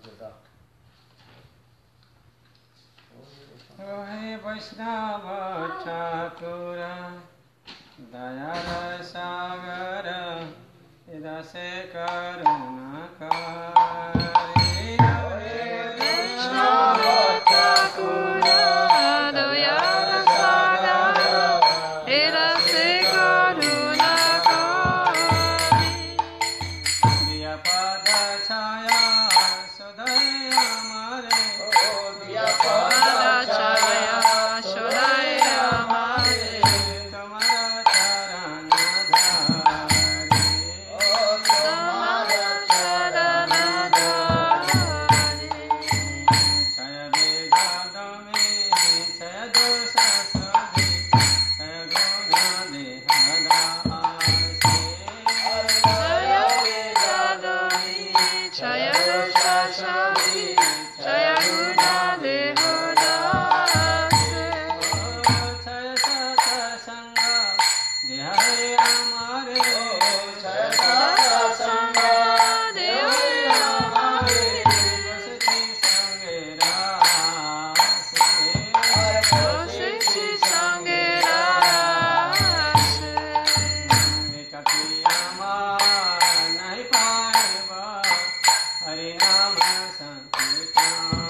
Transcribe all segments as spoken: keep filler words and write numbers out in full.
हे वैष्णव ठाकुर दया सागर रसे करुणा करे। वैष्णव ठाकुर दया सागर रसे करुणा करे। दिया पद छाया सदय हमारे, दिया पद छाया सदय हमारे। तुम्हारा चरण धारे, तुम्हारा चरण धारे। छय वेदांत में छय दोष सदि छय गुण देहदासे। जय वेदांती जय शाश्वती जय गुणा देवदासे। छय सत्संग देह हमारे, छय सत्संग देव हमारे। बसती संगे रासे, बसती संगे रासे। कपि अमर नहीं पाएबा हरि नाम संकीर्तन।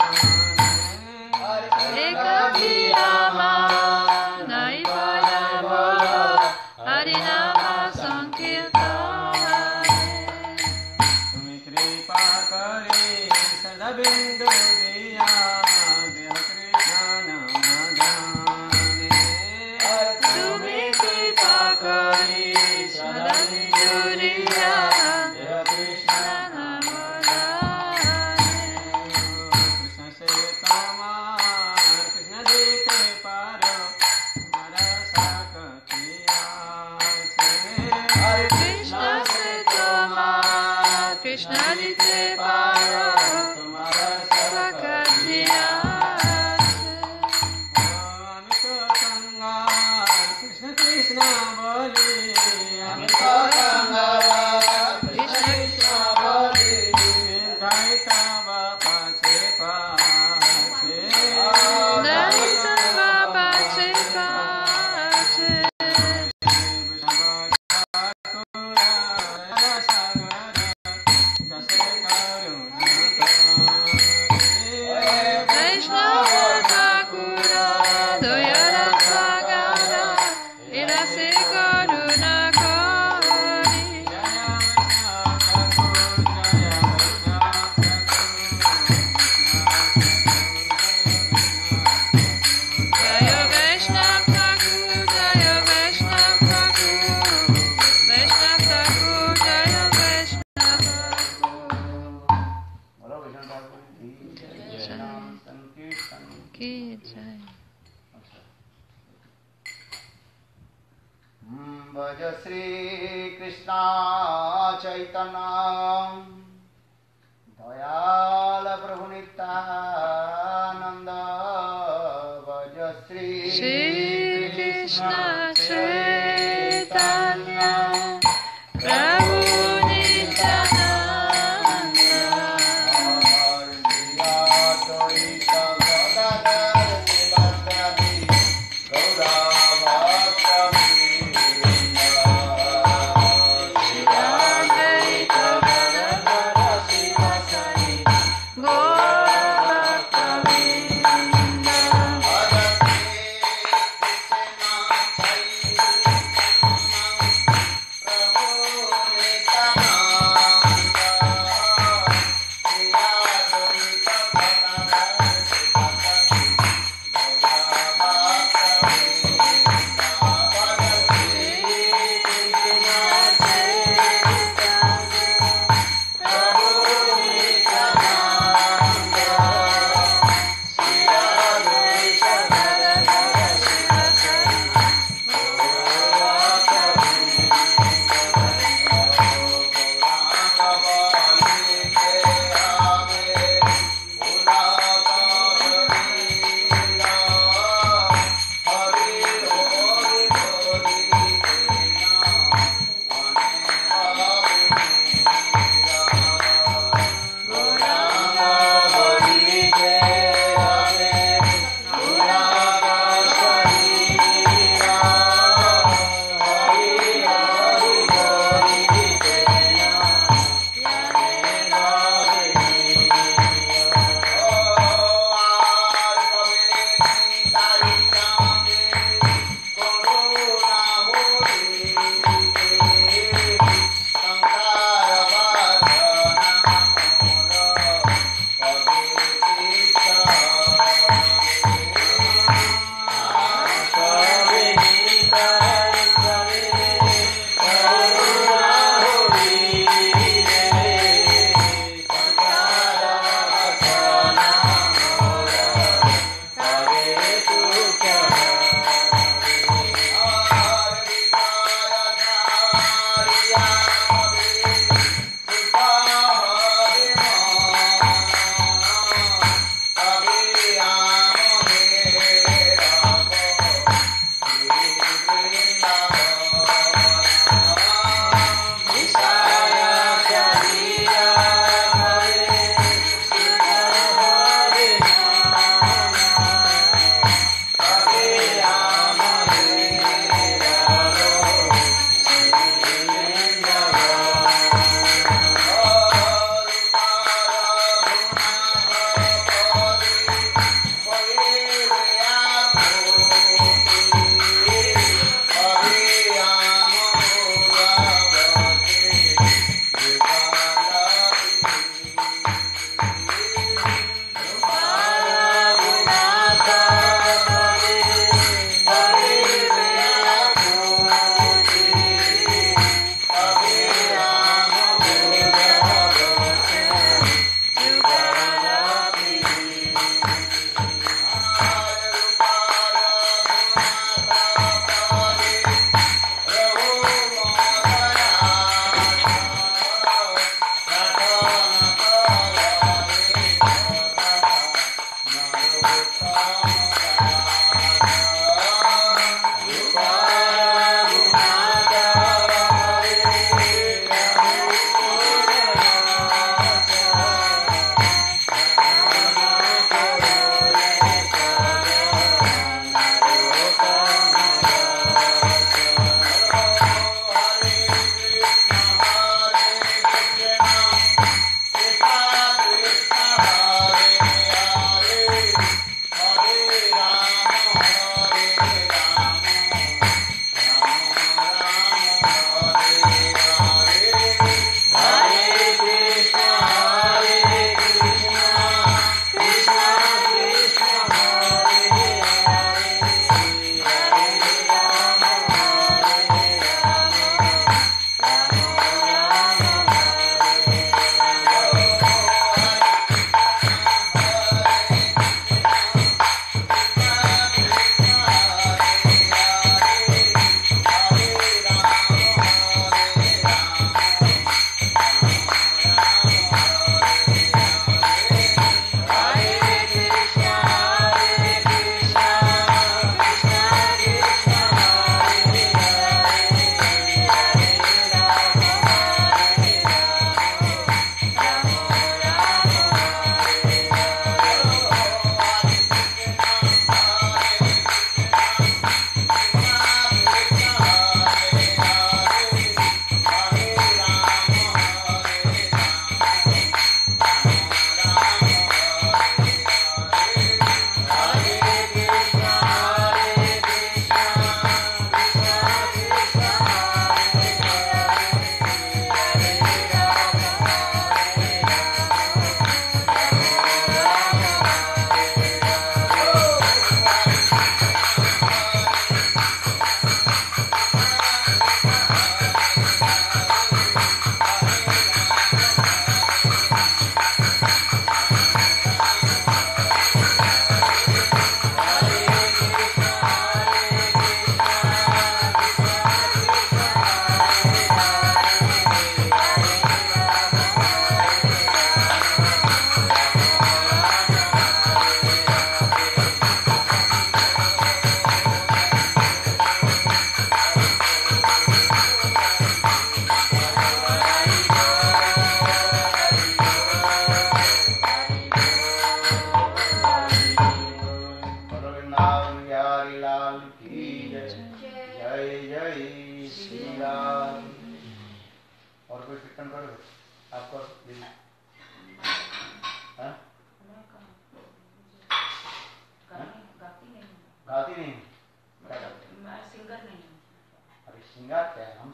एक भी रामा नहीं पाएबा हरि नाम संकीर्तन। तुम्हें कृपा करे सदा बिंदु दिया देह कृष्ण नाम जाने। तुम्हें कृपा करी सदा बिंदुरिया देह कृष्ण नाम जाने। कृष्ण से तमार कृष्ण देते पारो हमारा सकतिया छे। कृष्ण से तुम्हारा कृष्ण रीते पारो तुम्हारा सकतिया छे। अमित कंगाल कृष्ण कृष्ण बोले, अमित कंगाल कृष्ण कृष्ण बोले। गाय तब पाछे पाछे, नहीं संगा पाछे पाछे। वैष्णव ठाकुर दया सागर रसे करुणा करे। वैष्णव ठाकुर दया सागर रसे करुणा करे। जय वैष्णव ठाकुर जय वैष्णव ठाकुर, जय वैष्णव ठाकुर जय वैष्णव ठाकुर जय वैष्णव ठाकुर की जय। भज श्री कृष्ण चैतन्य दयाल प्रभु नित्यानंद। भज श्री श्री कृष्ण चैतन्य प्रभु नित्यानंद। Krishna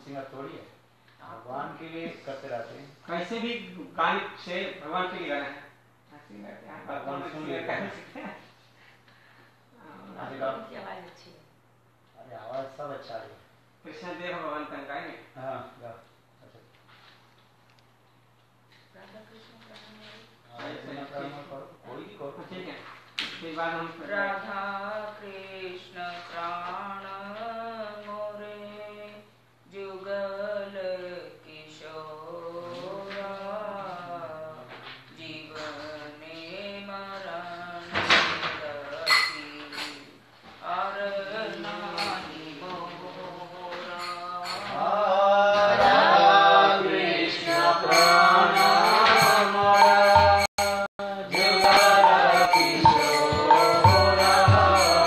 सिंगर थोड़ी है, भगवान के लिए करते रहते हैं। कैसे भी गाने से भगवान के लिए गाना है, ऐसे करते हैं, भगवान सुन लेते हैं। अरे आपकी आवाज अच्छी है। अरे आवाज सब अच्छा है। कृष्ण देव भगवान का गाएंगे। हाँ गाओ। अच्छा राधा कृष्ण प्रणम है। हाँ, इतना प्रार्थना करो, कोई भी करो। ठीक है, फिर बाद हम राधा कृष्ण प्राण मोरे जुगल किशोरा जीवने मरण गति और नानी मोरा। राधा कृष्ण प्राण मोरा जुगल किशोरा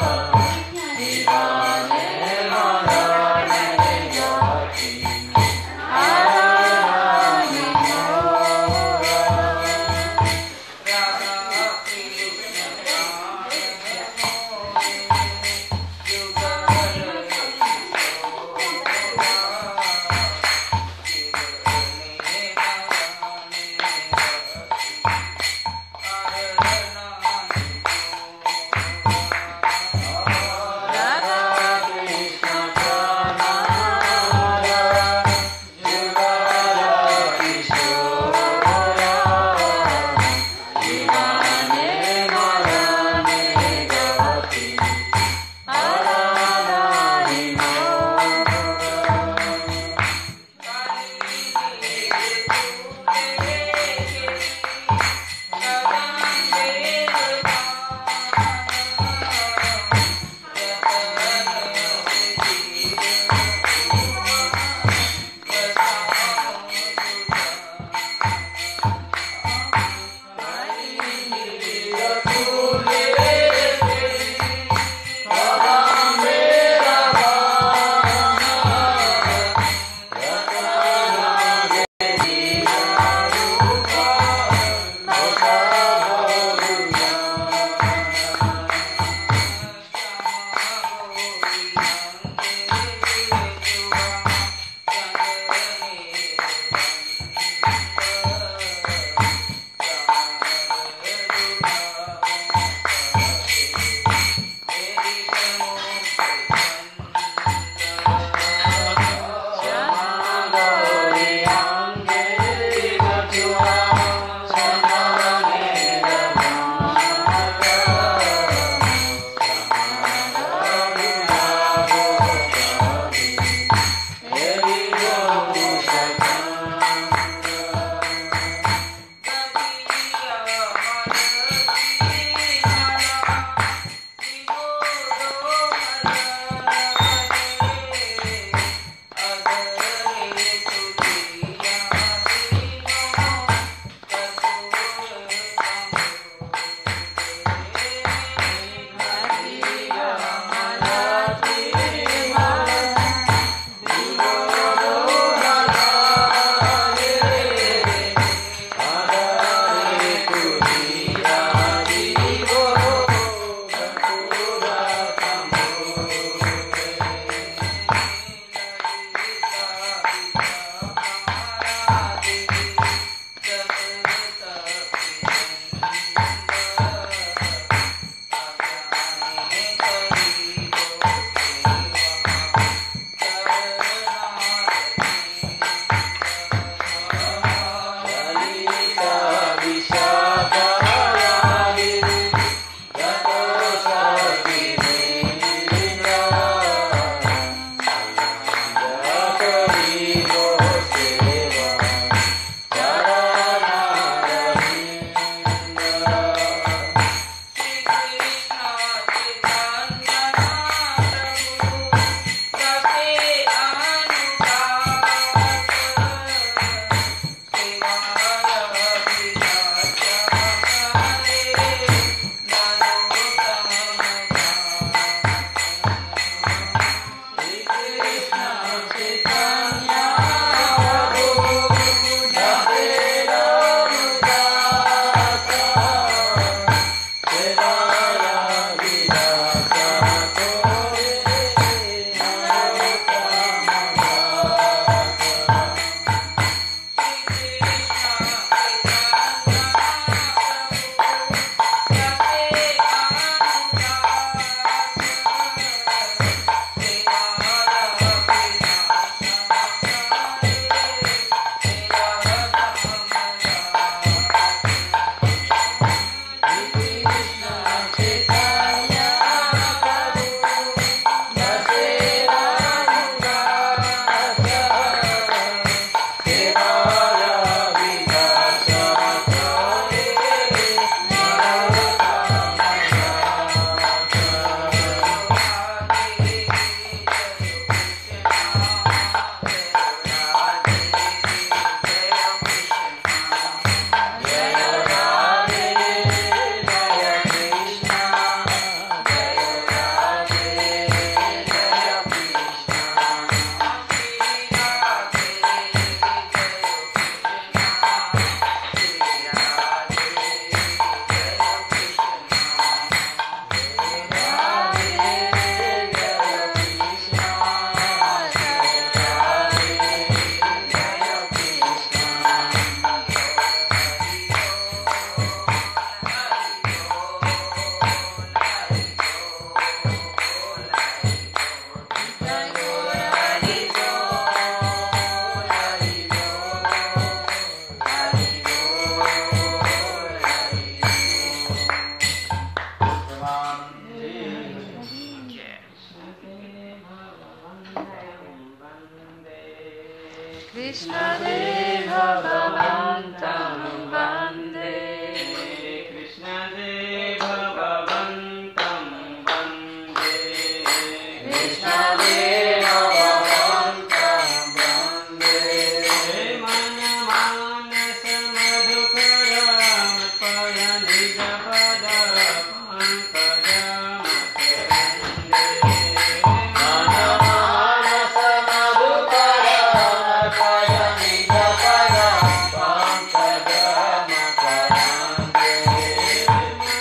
कृष्णदेव भगवन्तं वन्दे कृष्णदेव भगवन्तं वन्दे मनमानस मधुकरमर्पय निजपद मनमानस मधुकरमर्पय निजपद पंकजमकरन्दे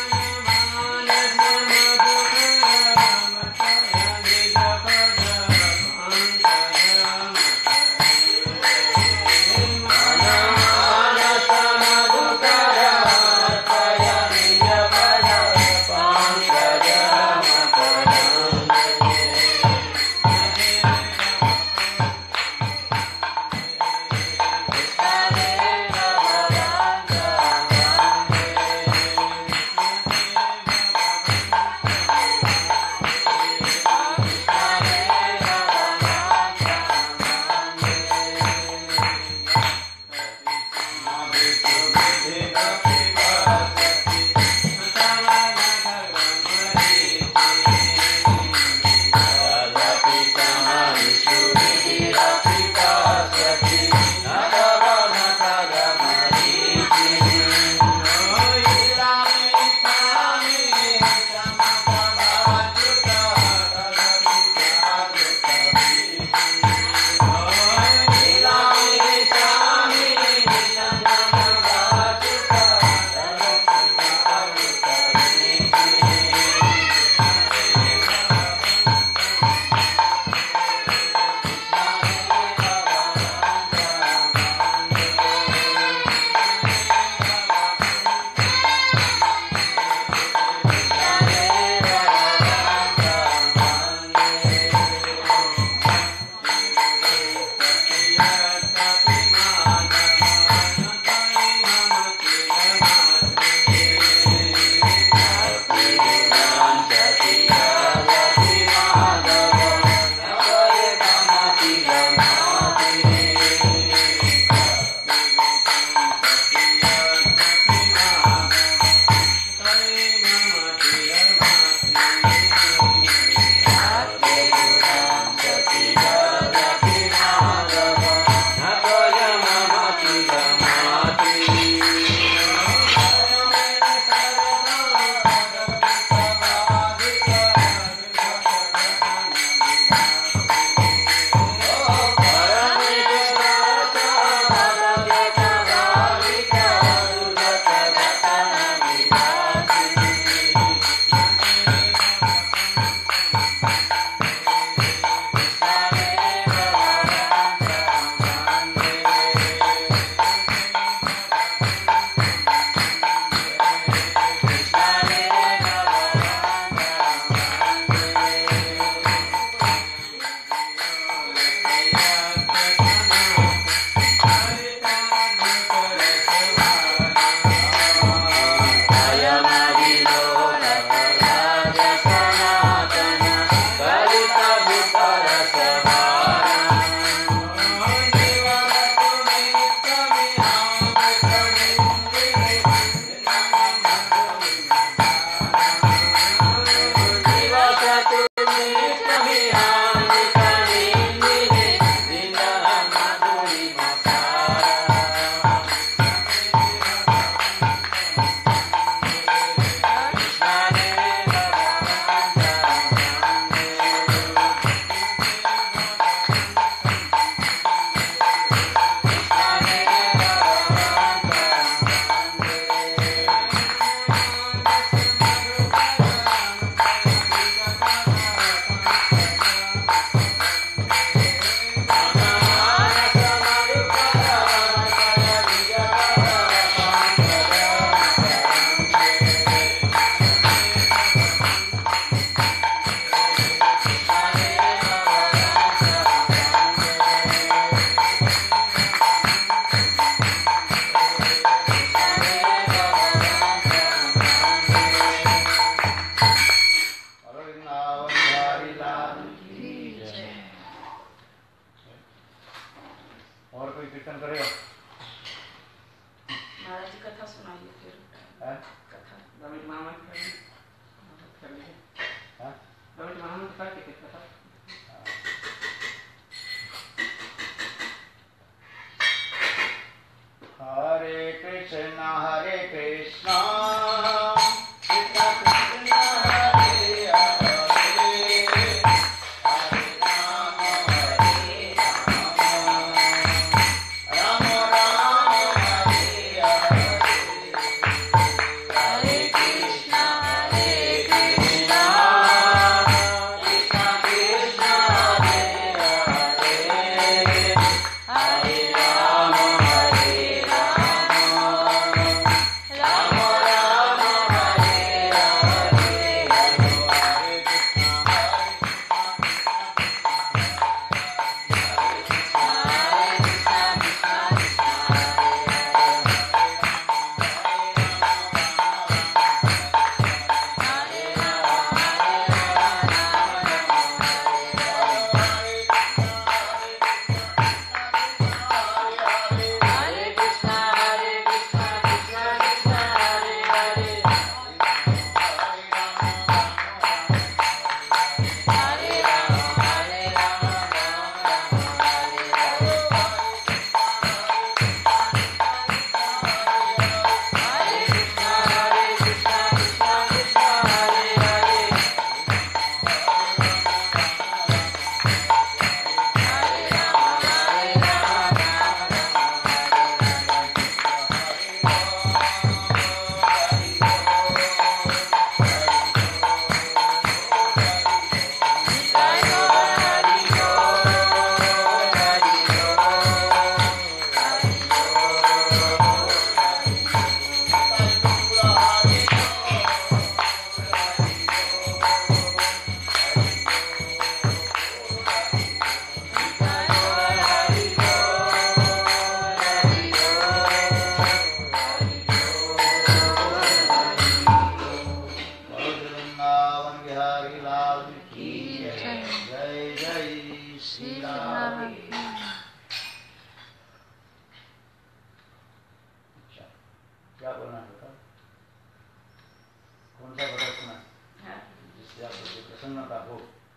प्रसन्नता हो।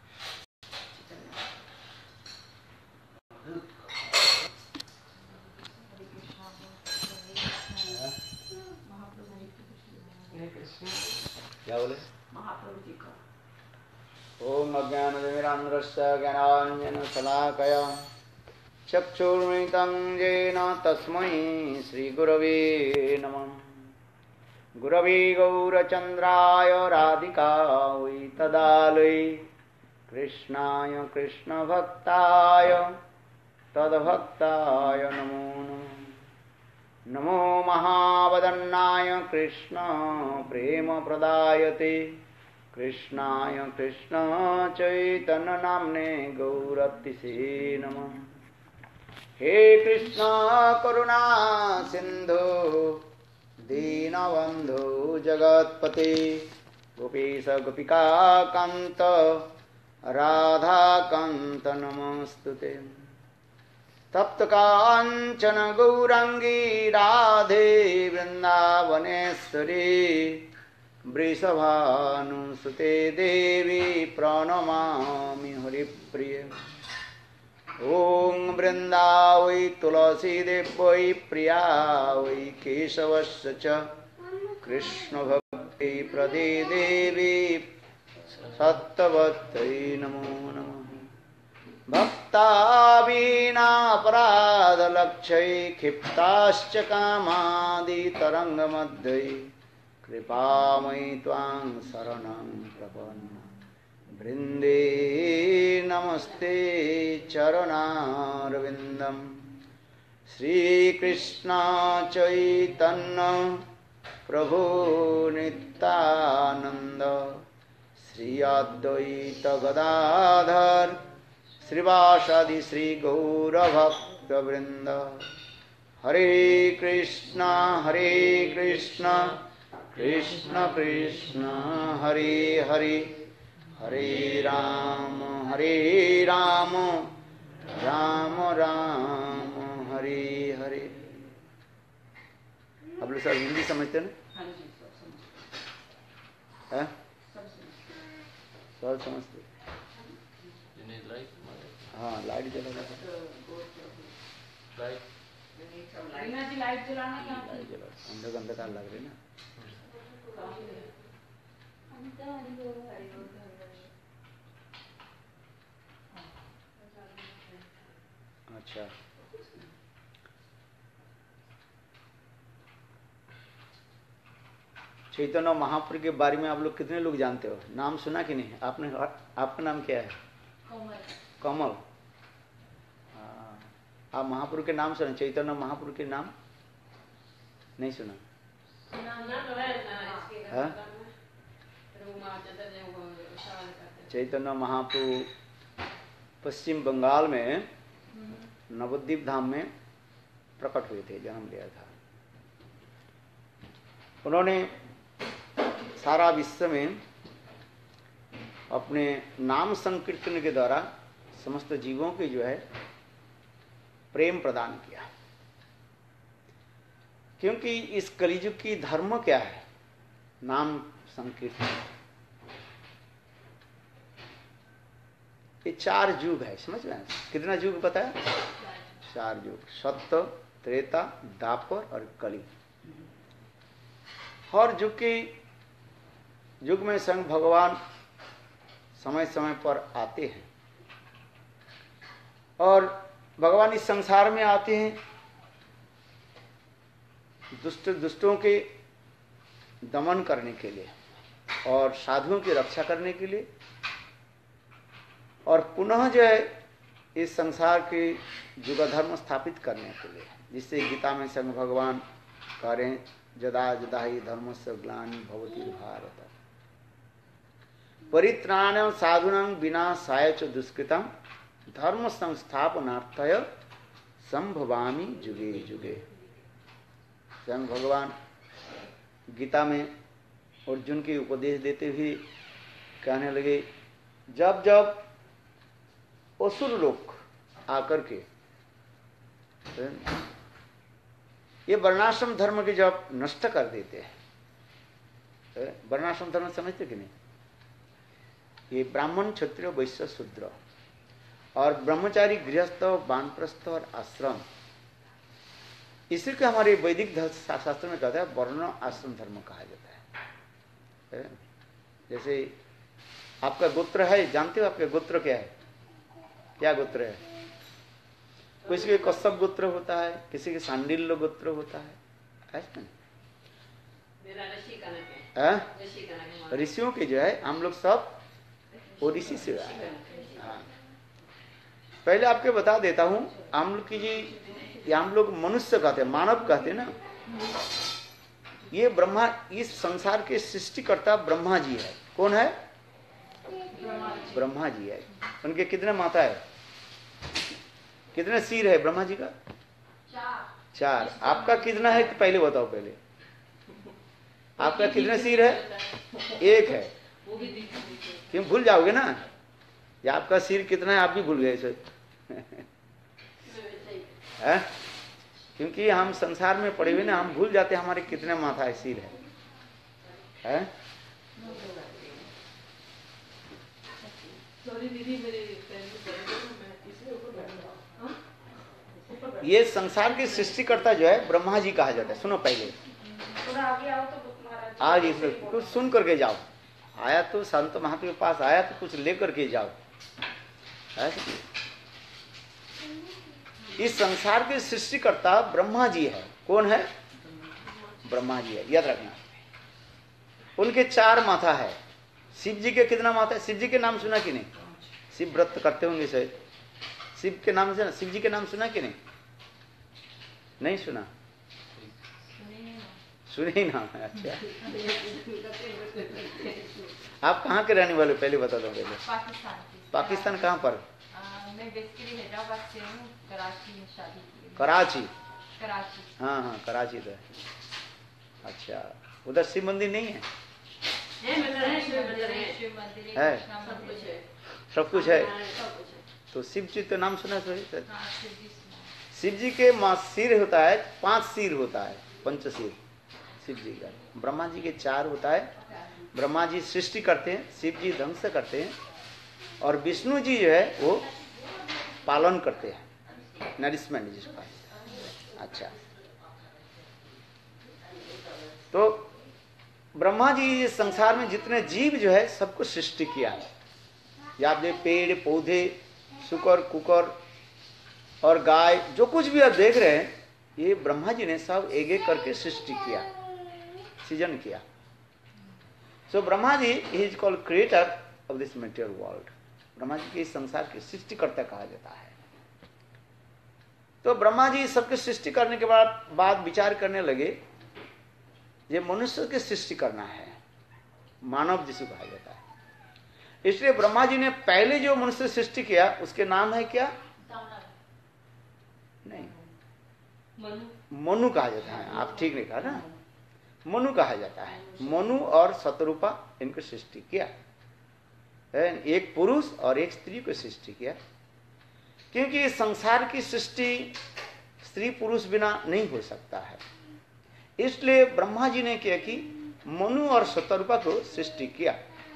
क्या बोले? महाप्रभु जी का ओम अज्ञानतिमिरान्ध्रस्य ज्ञानाञ्जनशलाकया चक्षुर्मिलितं येन तस्मै श्रीगुरवे नमः। गुरवे गौरचन्द्राय राधिकायै तदालये कृष्णाय कृष्णभक्ताय तद्भक्ताय नमो नमः। नमो महावदन्नाय कृष्ण प्रेमप्रदायते कृष्णाय कृष्ण चैतन्य नाम्ने गौरतिसे नमः। हे कृष्ण करुणा सिंधु दीनबंधु जगत्पते गोपीश गोपिका कांत राधा कांत नमस्तुते। तप्त कांचन गौरांगी राधे वृंदावनेश्वरी वृषभानुसुते देवी प्रणमामि हरिप्रिय। ओं वृंदावै तुलसी देवै प्रिया वै केशवस्य च कृष्ण भक्ति प्रदे देवी सत्तवत्यै नमो नमः। भक्ता वीणा अपराध लक्ष्यै क्षिप्ताश्च कामादि तरंग मध्ये कृपामयि त्वां शरणं प्रपन्ना वृंदे नमस्ते चरणारविन्दम्। श्रीकृष्ण चैतन्य प्रभु नित्यानंद श्री अद्वैत गदाधर श्रीवासादि श्री गौरभक्तवृंद। हरे कृष्ण हरे कृष्ण कृष्ण कृष्ण हरे हरे हरे राम हरे राम राम राम हरे हरे। आप लोग सब हिंदी समझते हैं ना? हैं? सब समझते। हाँ लाइट जला लाइट लाइट जला अंदर अंधकार लग रही ना। अच्छा चैतन्य महाप्रभु के बारे में आप लोग कितने लोग जानते हो? नाम सुना कि नहीं आपने? आपका नाम क्या है? कमल। कमल। आप महाप्रभु के नाम सुना? चैतन्य महाप्रभु के नाम नहीं सुना? चैतन्य महाप्रभु पश्चिम बंगाल में नवद्वीप धाम में प्रकट हुए थे, जन्म लिया था। उन्होंने सारा विश्व में अपने नाम संकीर्तन के द्वारा समस्त जीवों के जो है प्रेम प्रदान किया। क्योंकि इस कलियुग की धर्म क्या है? नाम संकीर्तन। ये चार युग है, समझ रहे हैं? कितना युग पता है? चार युग, सत्य त्रेता द्वापर और कली। हर युग के युग में स्वयं भगवान समय समय पर आते हैं और भगवान इस संसार में आते हैं दुष्ट दुष्टों के दमन करने के लिए और साधुओं की रक्षा करने के लिए, और पुनः जो है इस संसार के युग धर्म स्थापित करने के लिए, जिससे गीता में संग भगवान कह रहे हैं जदा जदा ही धर्मस्य ग्लानि भवति भारत परित्राणं साधूनां विनाशाय च दुष्कृतं धर्म संस्थापनार्थाय संभवामि जुगे जुगे। स्वयं भगवान गीता में अर्जुन के उपदेश देते हुए कहने लगे, जब जब असुर लोग आकर के ये वर्णाश्रम धर्म के जब नष्ट कर देते हैं, वर्णाश्रम धर्म समझते कि नहीं? ये ब्राह्मण, क्षत्रिय, वैश्य, शूद्र और ब्रह्मचारी, गृहस्थ, वानप्रस्थ और आश्रम, इसी को हमारे वैदिक शास्त्र में कहता है वर्ण आश्रम धर्म कहा जाता है। जैसे आपका गोत्र है, जानते हो आपका गोत्र क्या है? क्या गोत्र है? किसी के कश्यप गोत्र होता है, किसी के सांडिल्य गोत्र होता है, ऐसा नहीं? ऋषियों के जो है हम लोग सब वो ऋषि से आए हैं। हाँ। पहले आपके बता देता हूँ, हम लोग की जी हम लोग मनुष्य कहते हैं, मानव कहते हैं ना, ये ब्रह्मा, इस संसार के सृष्टिकर्ता ब्रह्मा जी है। कौन है? ब्रह्मा जी है। उनके कितने माथा है, कितने सिर है ब्रह्मा जी का? चार। चार। आपका कितना है तो पहले बताओ, पहले आपका कितने सिर है? एक है। क्यों भूल जाओगे ना, या आपका सिर कितना है आप भी भूल गए सर। है? क्योंकि हम संसार में पड़े हुए ना, हम भूल जाते हैं हमारे कितने माथा है, सिर है, है? ये संसार के सृष्टिकर्ता जो है ब्रह्मा जी कहा जाता है। सुनो पहले, आज इस कुछ सुन करके जाओ। आया तो संत महात्मा के पास आया तो कुछ लेकर के जाओ। इस संसार के सृष्टिकर्ता ब्रह्मा जी है। कौन है? ब्रह्मा जी है, याद रखना। उनके चार माथा है। शिव जी के कितना माथा है? शिव जी के नाम सुना कि नहीं? शिव व्रत करते होंगे शायद। शिव के नाम से ना, शिव जी के नाम सुना कि नहीं? नहीं सुना? सुने ही ना? अच्छा, आप कहाँ के रहने वाले पहले बता दो। पहले पाकिस्तान। पाकिस्तान कहाँ पर? मैं बेसिकली हैदराबाद से हूँ, कराची में शादी की। कराची? कराची। हाँ हाँ, कराची तो है। अच्छा, उधर शिव मंदिर नहीं है? है, सब कुछ है। तो शिव जी तो नाम सुना सही। शिव जी के माँ सिर होता है, पांच सिर होता है, पंचशीर शिव जी का। ब्रह्मा जी के चार होता है। ब्रह्मा जी सृष्टि करते हैं, शिव जी ध्वंस करते हैं, और विष्णु जी जो है वो पालन करते हैं, नरिशमेंट जिसका। अच्छा, तो ब्रह्मा जी संसार में जितने जीव जो है सबको सृष्टि किया है। या आप पेड़ पौधे, शुकर कुकर और गाय, जो कुछ भी आप देख रहे हैं, ये ब्रह्मा जी ने सब एक एक करके सृष्टि किया, सृजन किया। So Brahma ji is called creator of this material world. Brahma ji के इस संसार के सृष्टिकर्ता कहा जाता है। तो ब्रह्मा जी सबके सृष्टि करने के बाद बाद विचार करने लगे, ये मनुष्य की सृष्टि करना है, मानव जिसे कहा जाता है। इसलिए ब्रह्मा जी ने पहले जो मनुष्य सृष्टि किया उसके नाम है क्या? नहीं, मनु कहा जाता है। आप ठीक नहीं कहा ना, मनु कहा जाता है। मनु और शतरूपा इनको सृष्टि किया, एक पुरुष और एक स्त्री को सृष्टि किया। क्योंकि संसार की सृष्टि स्त्री पुरुष बिना नहीं हो सकता है, इसलिए ब्रह्मा जी ने किया कि मनु और शतरूपा को सृष्टि किया।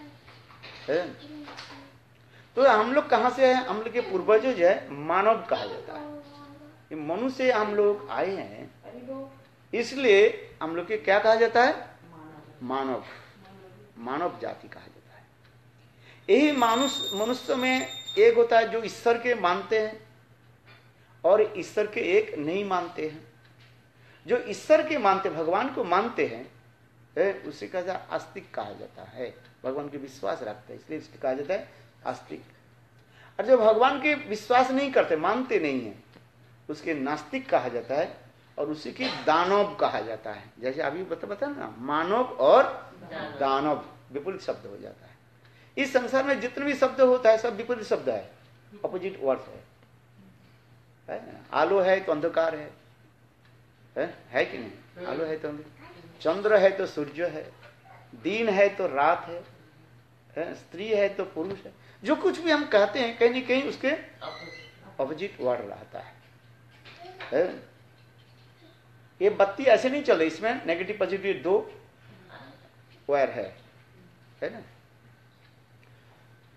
तो हम लोग कहां से हैं? हम लोग के पूर्वजों जो है मानव कहा जाता है। मनु से हम लोग आए हैं, इसलिए हम लोग के क्या कहा जाता है? मानव, मानव जाति कहा जाता है। यही मनुष्य मनुष्य में एक होता है जो ईश्वर के मानते हैं और ईश्वर के एक नहीं मानते हैं। जो ईश्वर के मानते, भगवान को मानते हैं, उसे कहा जाता है आस्तिक कहा जाता है। भगवान के विश्वास रखते हैं, इसलिए इसको कहा जाता है आस्तिक। और जो भगवान के विश्वास नहीं करते, मानते नहीं है, उसके नास्तिक कहा जाता है, और उसी की दानव कहा जाता है। जैसे अभी बता बता ना, मानव और दानव विपरीत शब्द हो जाता है। इस संसार में जितने भी शब्द होता है सब विपरीत शब्द है, अपोजिट वर्ड्स है, है? आलो है तो अंधकार है, है, है कि नहीं? आलो है तो अंधकार, चंद्र है तो सूर्य है, दिन है तो रात है, है? स्त्री है तो पुरुष है। जो कुछ भी हम कहते हैं कहीं न कहीं उसके अपोजिट वर्ड रहता है, है? ये बत्ती ऐसे नहीं चल रही, इसमें नेगेटिव पॉजिटिव दो वायर है, है ना?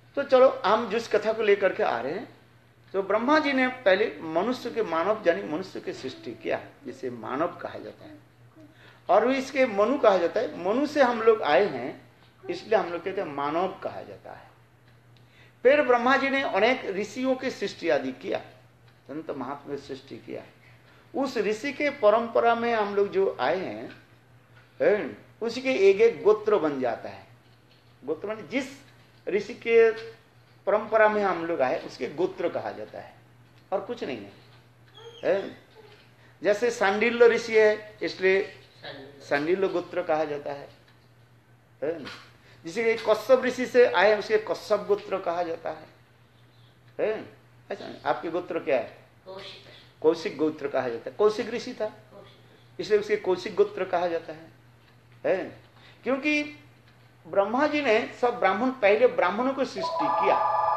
तो चलो हम जिस कथा को लेकर के आ रहे हैं, तो ब्रह्मा जी ने पहले मनुष्य के मानव यानी मनुष्य की सृष्टि किया, जिसे मानव कहा जाता है, और इसके मनु कहा जाता है। मनु से हम लोग आए हैं, इसलिए हम लोग कहते हैं मानव कहा जाता है। फिर ब्रह्मा जी ने अनेक ऋषियों की सृष्टि आदि किया, संत महात्मा की सृष्टि किया। उस ऋषि के परंपरा में हम लोग जो आए हैं, उसके एक एक गोत्र बन जाता है। गोत्र माने जिस ऋषि के परंपरा में हम लोग आए उसके गोत्र कहा जाता है, और कुछ नहीं है, है? जैसे सांडिल्य ऋषि है, इसलिए सांडिल्य गोत्र कहा जाता है, है? जिसे कश्यप ऋषि से आए उसके कश्यप गोत्र कहा जाता है, है? ऐसा आपके गोत्र क्या है? कौशिक गोत्र कहा जाता है। कौशिक ऋषि था, इसलिए उसके कौशिक गोत्र कहा जाता है, है? क्योंकि ब्रह्मा जी ने सब ब्राह्मण, पहले ब्राह्मणों को सृष्टि किया,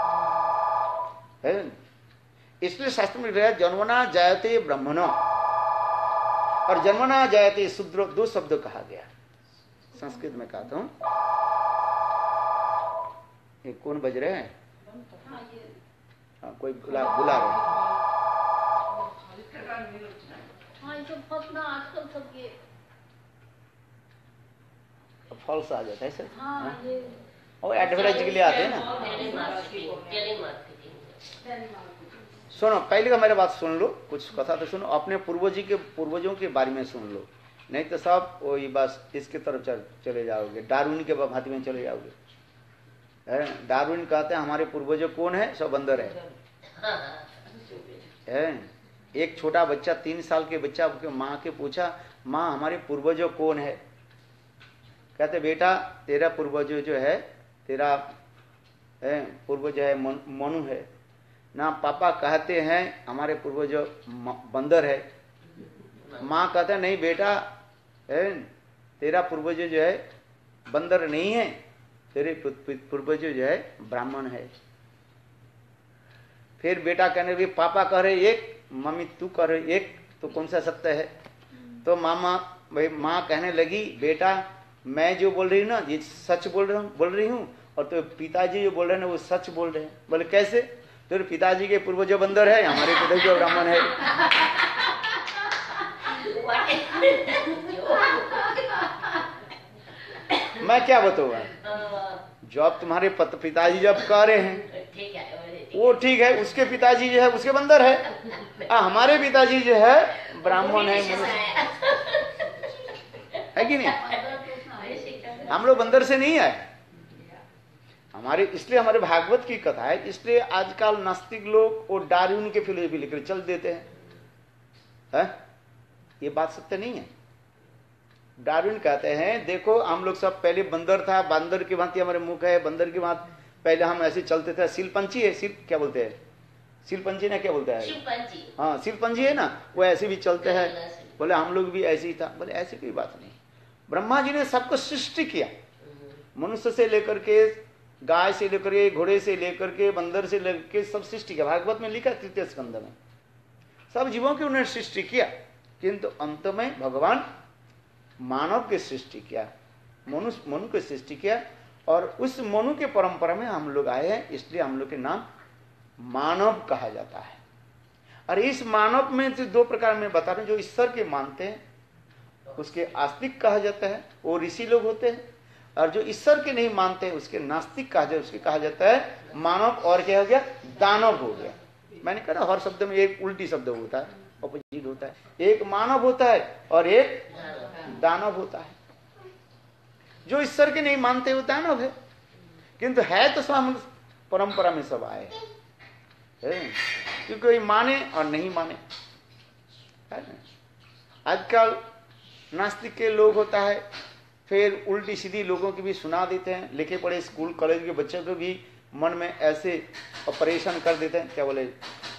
है? इसलिए शास्त्र में लिखा है जन्मना जायते ब्रह्मणो, और जन्मना जायते शूद्र, दो शब्द कहा गया। संस्कृत में कहता हूं, ये कौन बज रहे हैं? हाँ, कोई बुला बुला रहे फॉल्स आ जाता है सर, और एडवर्टाइज के लिए आते हैं ना। सुनो, पहले का मेरे बात सुन लो, कुछ कथा तो सुनो, अपने पूर्वजी के पूर्वजों के बारे में सुन लो, नहीं तो सब वही बस इसके तरफ चल, चले जाओगे, डार्विन के भांति में चले जाओगे। डार्विन कहते हैं हमारे पूर्वजों कौन है? सब बंदर है, है? एक छोटा बच्चा, तीन साल के बच्चा माँ के पूछा, माँ हमारे पूर्वजों कौन है? कहते बेटा तेरा पूर्वजों जो है, तेरा पूर्वज है मनु है ना। पापा कहते हैं हमारे पूर्वजों बंदर है। माँ कहते नहीं बेटा, है तेरा पूर्वजों जो है बंदर नहीं है, तेरे पूर्वजों जो है ब्राह्मण है। फिर बेटा कहने लगे पापा कह रहे एक, मम्मी तू कह रहे एक, तो कौन सा सत्य है? तो मामा भाई माँ कहने लगी बेटा मैं जो बोल रही हूँ ना ये सच बोल रहा हूँ बोल रही हूँ, और तो पिताजी जो बोल रहे हैं ना वो सच बोल रहे हैं। बोले कैसे? तो पिताजी के पूर्वजों बंदर है, हमारे पिताजी ब्राह्मण है। मैं क्या बताऊंगा? जब तुम्हारे पिताजी जब कह रहे हैं वो ठीक है, उसके पिताजी जो है उसके बंदर है, आ, हमारे पिताजी जो है ब्राह्मण है, है कि नहीं? हम लोग बंदर से नहीं आए हमारे, इसलिए हमारे भागवत की कथा है। इसलिए आजकल नास्तिक लोग और डार्विन के फिलोसफी लेकर चल देते हैं, है? ये बात सत्य नहीं है। डार्विन कहते हैं देखो हम लोग सब पहले बंदर था, बंदर की भांति हमारे मुख है, बंदर की भांति पहले हम ऐसे चलते थे। सीलपंछी है, सील क्या बोलते हैं? सीलपंछी ना क्या बोलता है? हाँ सीलपंछी है ना, वो ऐसे भी चलते हैं। बोले हम लोग भी ऐसे ही था। बोले ऐसी कोई बात नहीं, ब्रह्मा जी ने सबको सृष्टि किया, मनुष्य से लेकर के, गाय से लेकर के, घोड़े से लेकर के, बंदर से लेकर के, सब सृष्टि किया। भागवत में लिखा तृतीय स्कंद में सब जीवों की उन्होंने सृष्टि किया, किंतु अंत में भगवान मानव की सृष्टि किया, मनुष्य मनु की सृष्टि किया, और उस मनु के परंपरा में हम लोग आए हैं, इसलिए हम लोग के नाम मानव कहा जाता है। और इस मानव में जो दो प्रकार में बता रहे हैं, जो ईश्वर के मानते हैं उसके आस्तिक कहा जाता है, वो ऋषि लोग होते हैं, और जो ईश्वर के नहीं मानते हैं उसके नास्तिक कहा जाता है, उसके कहा जाता है मानव। और क्या हो गया? दानव हो गया। मैंने कहा हर शब्द में एक उल्टी शब्द होता है, अपोजिट होता है। एक मानव होता है और एक दानव होता है। जो ईश्वर के नहीं मानते वो दानव है, किंतु है तो सब परंपरा में सब आए हैं, क्योंकि कोई माने और नहीं माने है ना। आजकल नास्तिक के लोग होता है, फिर उल्टी सीधी लोगों की भी सुना देते हैं, लिखे पढ़े स्कूल कॉलेज के बच्चों को भी मन में ऐसे ऑपरेशन कर देते हैं, क्या बोले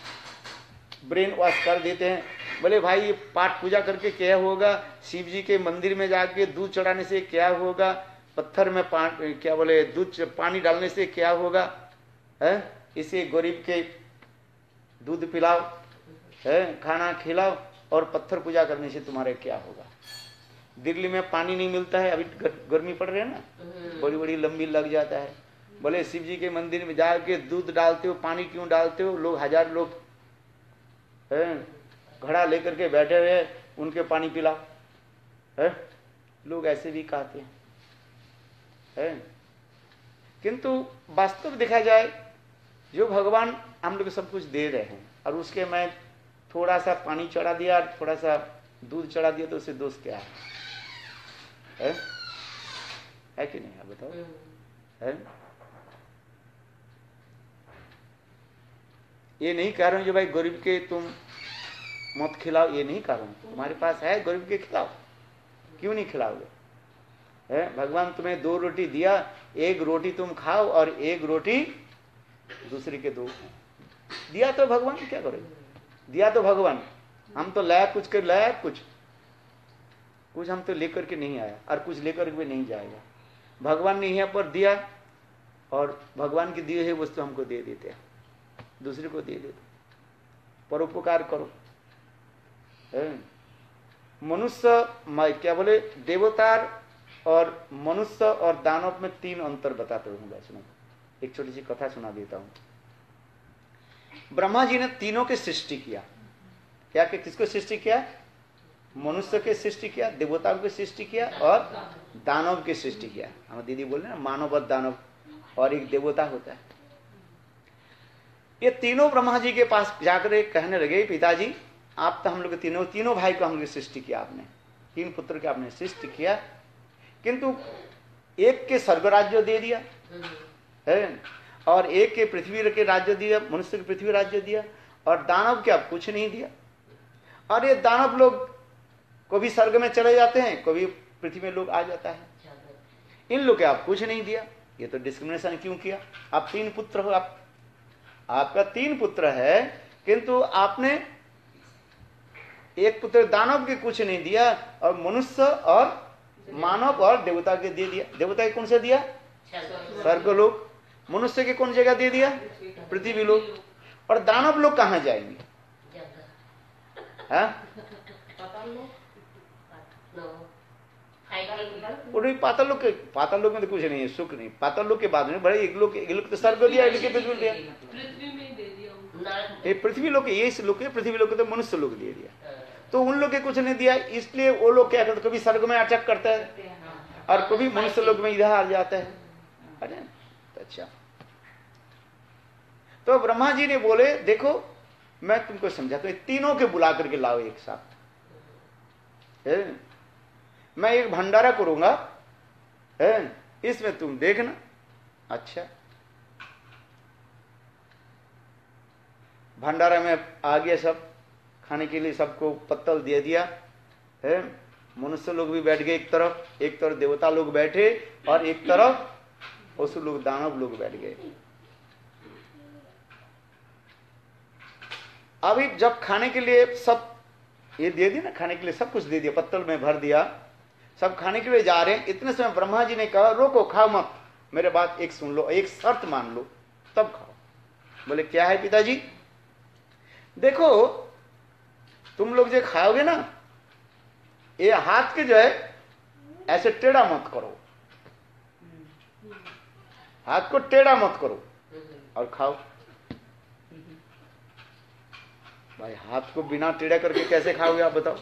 ब्रेन वॉश कर देते हैं। बोले भाई ये पाठ पूजा करके क्या होगा, शिव जी के मंदिर में जाके दूध चढ़ाने से क्या होगा, पत्थर में पानी क्या बोले दूध पानी डालने से क्या होगा, है इसे गरीब के दूध पिलाओ, है खाना खिलाओ, और पत्थर पूजा करने से तुम्हारे क्या होगा। दिल्ली में पानी नहीं मिलता है, अभी गर्मी पड़ रही है ना, बड़ी बड़ी लंबी लग जाता है, बोले शिव जी के मंदिर में जाके दूध डालते हो, पानी क्यों डालते हो? लोग हजार लोग घड़ा लेकर के बैठे हुए, उनके पानी पिलाओ है? लोग ऐसे भी कहते हैं है? किंतु वास्तव देखा जाए, जो भगवान हम लोग सब कुछ दे रहे हैं और उसके मैं थोड़ा सा पानी चढ़ा दिया, थोड़ा सा दूध चढ़ा दिया, तो उससे दोष क्या है? है, है कि नहीं? आप बताओ है? ये नहीं कह रहा हूं जो भाई गरीब के तुम मत खिलाओ, ये नहीं कह रहा हूं। तुम्हारे पास है, गरीब के खिलाओ, क्यों नहीं खिलाओगे? है, भगवान तुम्हें दो रोटी दिया, एक रोटी तुम खाओ और एक रोटी दूसरे के दो। दिया तो भगवान, क्या करोगे? दिया तो भगवान, हम तो लाया कुछ कर लाया कुछ कुछ हम तो लेकर के नहीं आया और कुछ लेकर के नहीं जाएगा। भगवान ने यहाँ पर दिया और भगवान की दिए हुए वस्तु हमको दे देते हैं, दूसरे को दे देते। परोपकार करो। मनुष्य क्या बोले, देवतार और मनुष्य और दानव में तीन अंतर बताते हूँ वैष्णव। एक छोटी सी कथा सुना देता हूं। ब्रह्मा जी ने तीनों की सृष्टि किया। क्या कि किसको सृष्टि किया? मनुष्य के सृष्टि किया, देवताओं की सृष्टि किया और दानव की सृष्टि किया। हम दीदी बोल रहे ना, मानव और दानव, और एक देवता होता है। ये तीनों ब्रह्मा जी के पास जाकर कहने लगे, पिताजी आप तो हम लोग तीनों तीनों भाई को हम लोग सृष्टि किया, आपने तीन पुत्र के आपने सृष्टि किया, किंतु एक के स्वर्ग राज्य दे दिया है और एक के पृथ्वी के राज्य दिया, मनुष्य के पृथ्वी राज्य दिया, और दानव के आप कुछ नहीं दिया। और ये दानव लोग कभी स्वर्ग में चले जाते हैं, कभी पृथ्वी में लोग आ जाता है। इन लोग के आप कुछ नहीं दिया। ये तो डिस्क्रिमिनेशन क्यों किया? आप तीन पुत्र हो, आप आपका तीन पुत्र है, किंतु आपने एक पुत्र दानव के कुछ नहीं दिया और मनुष्य और मानव और देवता के दे दिया। देवता के कौन से दिया? स्वर्ग लोग। मनुष्य के कौन जगह दे दिया? पृथ्वी लोग। और दानव लोग कहां जाएंगे? पाताल लोग के पाताल लोग में तो कुछ नहीं है, सुख नहीं। पाताल लोग के बाद में बड़े एक लोग एक लोग तो स्वर्ग दिया, एक पृथ्वी दिया, पृथ्वी में दे दिया। ये पृथ्वी लोग ये इस लोग के पृथ्वी लोग तो मनुष्य लोग दे दिया, तो उन लोग के कुछ नहीं दिया। इसलिए वो लोग क्या करते, कभी स्वर्ग में अटक करता है और कभी मनुष्य लोग में इधर आ जाता है। अरे अच्छा, तो ब्रह्मा जी ने बोले, देखो मैं तुमको समझाता हूं, तीनों के बुला करके लाओ एक साथ। है? मैं एक भंडारा करूंगा, है? इसमें तुम देखना। अच्छा, भंडारा में आ गया सब खाने के लिए, सबको पत्तल दे दिया है। मनुष्य लोग भी बैठ गए एक तरफ, एक तरफ देवता लोग बैठे और एक तरफ पशु लोग दानव लोग बैठ गए। अभी जब खाने के लिए सब ये दे दिया ना, खाने के लिए सब कुछ दे दिया, पत्तल में भर दिया, सब खाने के लिए जा रहे हैं। इतने समय ब्रह्मा जी ने कहा, रोको, खाओ मत, मेरे बात एक सुन लो, एक शर्त मान लो तब खाओ। बोले क्या है पिताजी? देखो तुम लोग जो खाओगे ना, ये हाथ के जो है ऐसे टेढ़ा मत करो, हाथ को टेढ़ा मत करो और खाओ। भाई हाथ को बिना टेढ़ा करके कैसे खाओगे आप बताओ?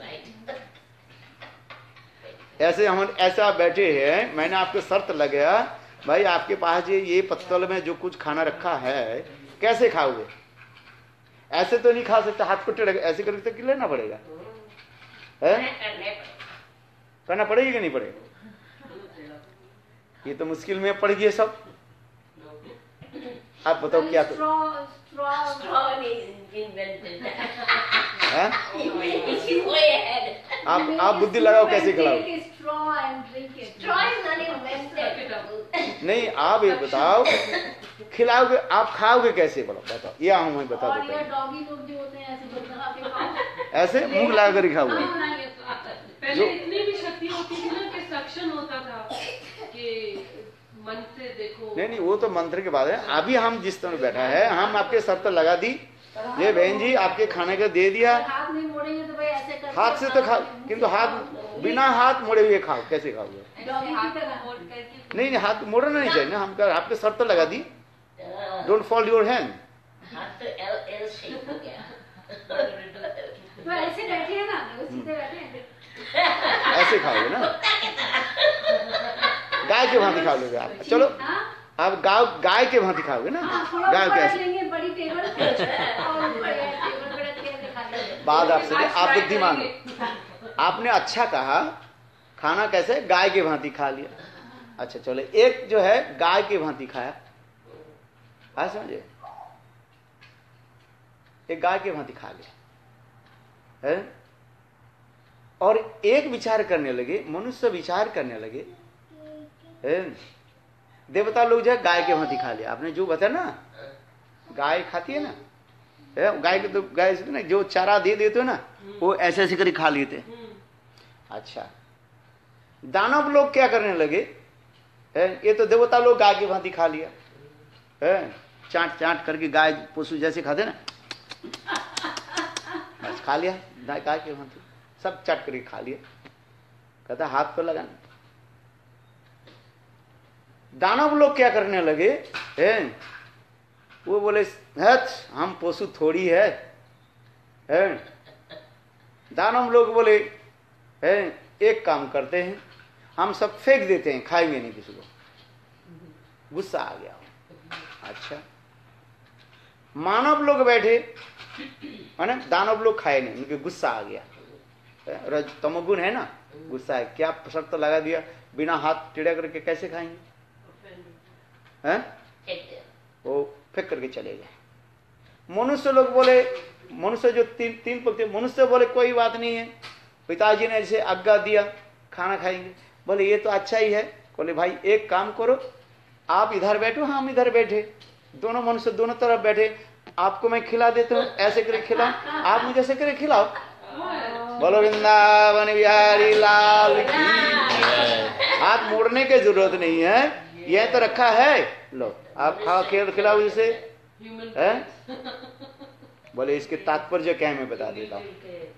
ऐसे हम ऐसे आप बैठे हैं, मैंने आपको शर्त लगाया, भाई आपके पास ये ये पत्तल में जो कुछ खाना रखा है कैसे खाओगे? ऐसे तो नहीं खा सकते, हाथ को टेढ़ा ऐसे करके तो लेना पड़ेगा, है? करना पड़ेगा कि नहीं पड़ेगा? ये तो मुश्किल में पड़ गए सब। आप बताओ क्या तो आप आप बुद्धि लगाओ कैसे खिलाओ? नहीं, आप ये बताओ खिलाओगे, आप खाओगे कैसे? बोलो बताओ, या हमें बता दो। डॉगी लोग जो होते हैं ऐसे बंधा के खाओ, ऐसे मुंह लगा कर खाओगे। पहले इतनी भी शक्ति होती थी ना कि सक्षम होता था कि मन से देखो। नहीं नहीं, वो तो मंत्र के बाद है। अभी हम जिस तरह बैठा है, हम आपके शर्त लगा दी, ये बहन जी आपके खाने का दे दिया, हाथ नहीं मोड़ेंगे तो भाई ऐसे करके हाथ से तो खा, किंतु हाथ बिना हाथ मोड़े हुए खाओ, कैसे खाओगे? डॉगी की तरह मोड़ करके नहीं नहीं, हाथ मोड़ना नहीं चाहिए ना, हम कर आपके शर्त लगा दी, डोंट फॉल योर हैंड। हाथ तो एल एल शेप हो गया। तो ऐसे बैठे हैं ना, वो सीधे बैठे हैं। ऐसे खाओगे ना, गाय के भांति खा लोगे आप। चलो आप गाय गाय के भांति खाओगे ना, गाय के ऐसे बड़ी टेबल पे और बढ़िया टेबल पे रख के दिखा दे। बात आपसे, आप बुद्धिमान हो, आपने अच्छा कहा, खाना कैसे गाय के भांति खा लिया। अच्छा चलो, एक जो है गाय के भांति खाया, आज समझे, एक गाय के भांति खा लिया है, और एक विचार करने लगे, मनुष्य विचार करने लगे है? देवता लोग जो है गाय के भांति खा लिया। आपने जो बताया ना, गाय खाती है ना, है? गाय के तो गाय से ना जो चारा दे देते हो ना, वो ऐसे ऐसे कर खा लेते। अच्छा, दानव लोग क्या करने लगे है? ये तो देवता लोग गाय के भांति खा लिया है, चाट चाट करके गाय पशु जैसे खाते ना, बस खा लिया गाय के भांति, सब चाट करके खा लिया। कहता हाथ तो लगाना। दानव लोग क्या करने लगे है? वो बोले हट, हम पशु थोड़ी है, है? दानव लोग बोले है, एक काम करते हैं, हम सब फेंक देते हैं, खाएंगे नहीं किसी को। गुस्सा आ गया। अच्छा, मानव लोग बैठे है ना, दानव लोग खाए नहीं, उनके गुस्सा आ गया। रज तमोगुण है ना, गुस्सा है, क्या शर्त लगा दिया, बिना हाथ टेढ़ा करके कैसे खाएंगे हैं? वो फेंक करके चले गए। मनुष्य लोग बोले, मनुष्य जो तीन तीन पक्ति, मनुष्य बोले कोई बात नहीं है, पिताजी ने ऐसे आज्ञा दिया, खाना खाएंगे। बोले ये तो अच्छा ही है। बोले भाई एक काम करो, आप इधर बैठो, हम इधर बैठे, दोनों मनुष्य दोनों तरफ बैठे, आपको मैं खिला देता हूँ, ऐसे करे खिलाओ, आप मुझे ऐसे करे खिलाओ। बोलो वृंदावन बिहारी लाल की। हाथ मोड़ने की जरूरत नहीं है, यह तो रखा है, लो आप खाओ, खेल खिलाओ इसे है। बोले इसके तात्पर्य क्या है, मैं बता देता हूँ।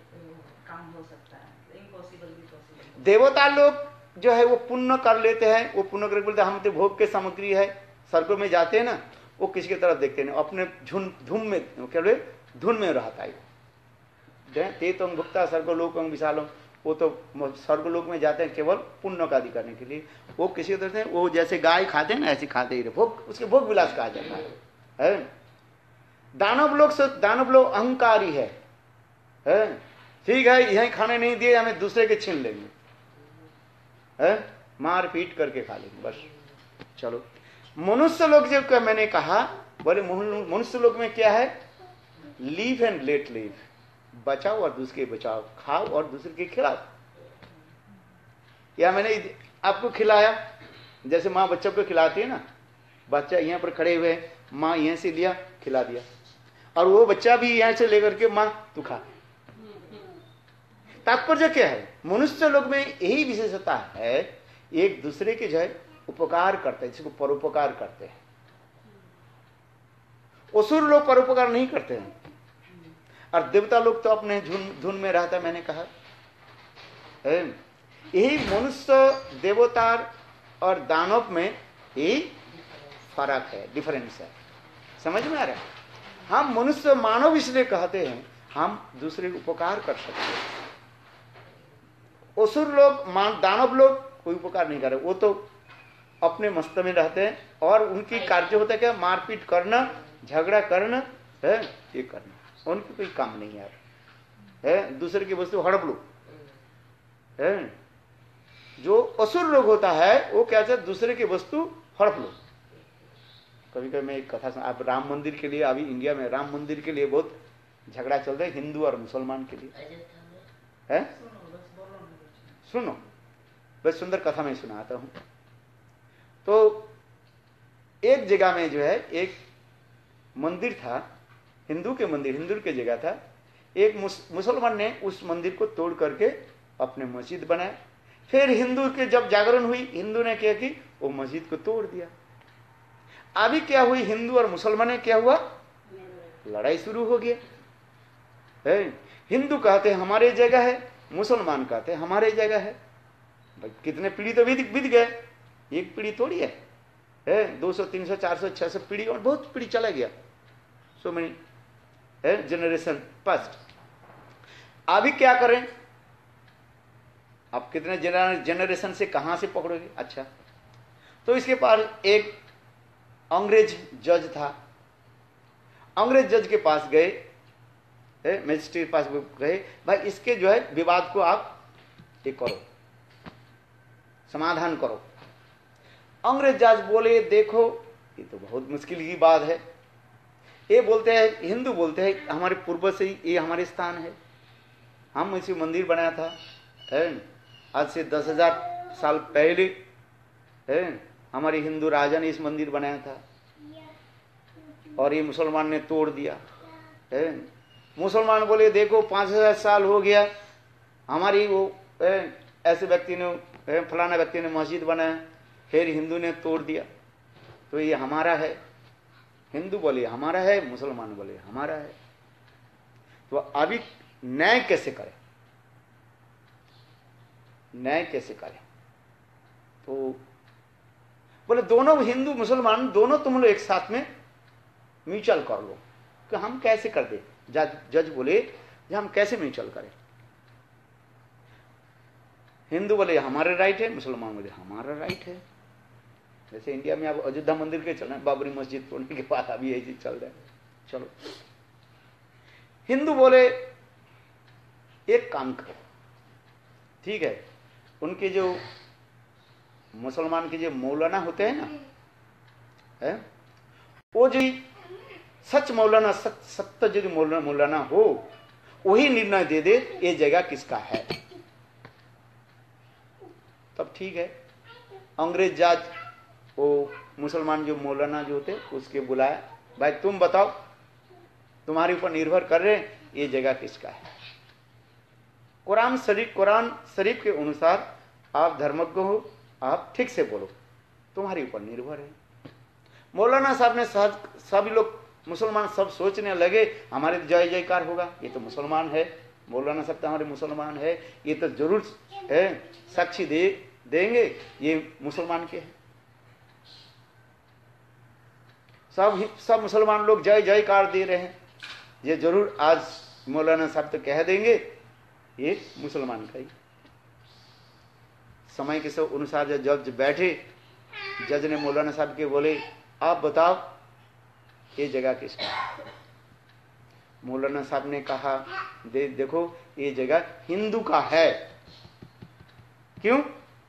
देवता लोग जो है वो पुण्य कर लेते हैं, वो पुण्य करके बोलते हैं हम तो भोग के सामग्री है, स्वर्ग में जाते हैं ना, वो किसी की तरफ देखते नहीं, अपने झुन धुन में क्या बोले धुन में रहता है। ते तो भुक्ता स्वर्गलोक विशालों, वो तो स्वर्गलोक में जाते हैं केवल पुण्य का आदि करने के लिए। वो किसी तरह से वो जैसे गाय खाते हैं ना, ऐसे खाते ही रहे, भोग उसके भोग विलास कहा जाता है, है? दानव लोग से दानव लोग अहंकारी है, है? ठीक है, यही खाने नहीं दिए, हमें दूसरे के छीन लेंगे, है? मार पीट करके खा लेंगे बस। चलो, मनुष्य लोग जो क्या मैंने कहा, बोले मनुष्य लोग में क्या है, लीव एंड लेट लीव, बचाओ और दूसरे के बचाओ, खाओ और दूसरे के खिलाओ। या मैंने आपको खिलाया, जैसे माँ बच्चों को खिलाती है ना, बच्चा यहाँ पर खड़े हुए, माँ यहाँ से लिया खिला दिया, और वो बच्चा भी यहाँ से लेकर के माँ तू खा। तात्पर्य क्या है, मनुष्य लोग में यही विशेषता है, एक दूसरे के जो है उपकार करते हैं, जिसको परोपकार करते हैं। असुर लोग परोपकार नहीं करते हैं, और देवता लोग तो अपने धुन धुन में रहता है। मैंने कहा यही मनुष्य देवता और दानव में यही फर्क है, डिफरेंस है, समझ में आ रहा है। हम मनुष्य मानव इसलिए कहते हैं, हम दूसरे को उपकार कर सकते हैं। असुर लोग मान दानव लोग कोई उपकार नहीं कर रहे, वो तो अपने मस्त में रहते हैं, और उनकी कार्य होता है क्या, मारपीट करना, झगड़ा करना है, ये करना, उनकी कोई काम नहीं यार है। दूसरे की वस्तु हड़प लो है। जो असुर लोग होता है वो क्या चाहते, दूसरे की वस्तु हड़प लो। कभी कभी मैं एक कथा सुना, आप राम मंदिर के लिए, अभी इंडिया में राम मंदिर के लिए बहुत झगड़ा चल रहा है, हिंदू और मुसलमान के लिए है। सुनो, बस सुंदर कथा मैं सुनाता हूं। तो एक जगह में जो है एक मंदिर था, हिंदू के मंदिर, हिंदू के जगह था। एक मुसलमान ने उस मंदिर को तोड़ करके अपने मस्जिद बनाया। फिर हिंदू के जब जागरण हुई, हिंदू ने क्या की, वो मस्जिद को तोड़ दिया। अभी क्या हुई, हिंदू और मुसलमान ने क्या हुआ, लड़ाई शुरू हो गया है। हिंदू कहते हैं हमारे जगह है, मुसलमान कहते हैं हमारे जगह है। भाई कितने पीढ़ी तो बीत बीत गए, एक पीढ़ी थोड़ी है, है दो सौ तीन सौ चार सौ छह सौ पीढ़ी और बहुत पीढ़ी चला गया, सो मेनी है जनरेशन पास्ट। अभी क्या करें? आप कितने जनरेशन से कहां से पकड़ोगे? अच्छा, तो इसके पास एक अंग्रेज जज था। अंग्रेज जज के पास गए, मजिस्ट्रेट के पास गए, भाई इसके जो है विवाद को आप ये करो, समाधान करो। अंग्रेज जज बोले देखो ये तो बहुत मुश्किल की बात है। ये बोलते हैं, हिंदू बोलते हैं हमारे पूर्वज से ये हमारे स्थान है, हम इसी मंदिर बनाया था है, आज से दस हजार साल पहले है हमारे हिंदू राजा ने इस मंदिर बनाया था और ये मुसलमान ने तोड़ दिया है। मुसलमान बोले देखो पांच हजार साल हो गया हमारी वो है, ऐसे व्यक्ति ने है, फलाना व्यक्ति ने मस्जिद बनाया, फिर हिंदू ने तोड़ दिया, तो ये हमारा है। हिंदू बोले हमारा है, मुसलमान बोले हमारा है। तो अभी न्याय कैसे करें? न्याय कैसे करें? तो बोले दोनों हिंदू मुसलमान दोनों तुम लोग एक साथ में म्यूचुअल कर लो। कि हम कैसे कर दे? जज जज बोले हम कैसे म्यूचुअल करें? हिंदू बोले हमारा राइट है, मुसलमान बोले हमारा राइट है। जैसे इंडिया में अब अयोध्या मंदिर के चल रहे हैं, बाबरी मस्जिद तोड़ने के बाद अभी यही चीज चल रहा है। चलो, हिंदू बोले एक काम करो, ठीक है, उनके जो मुसलमान के जो मौलाना होते हैं ना, है वो जो सच मौलाना सच सत्य जो मौलाना मौलाना हो वही निर्णय दे दे ये जगह किसका है, तब ठीक है। अंग्रेज जज वो मुसलमान जो मौलाना जो होते उसके बुलाया, भाई तुम बताओ, तुम्हारे ऊपर निर्भर कर रहे हैं ये जगह किसका है। कुरान शरीफ कुरान शरीफ के अनुसार आप धर्मज्ञ हो, आप ठीक से बोलो, तुम्हारे ऊपर निर्भर है। मौलाना साहब ने सहज सभी लोग मुसलमान सब सोचने लगे हमारे जय जयकार होगा, ये तो मुसलमान है, मौलाना साहब तो हमारे मुसलमान है, ये तो जरूर है साक्षी दे देंगे ये मुसलमान के हैं। सब सब मुसलमान लोग जय जयकार दे रहे हैं, ये जरूर आज मौलाना साहब तो कह देंगे ये मुसलमान का ही। समय के सब अनुसार जब जज बैठे, जज ने मौलाना साहब के बोले आप बताओ ये जगह किसका है। मौलाना साहब ने कहा दे, देखो ये जगह हिंदू का है। क्यों?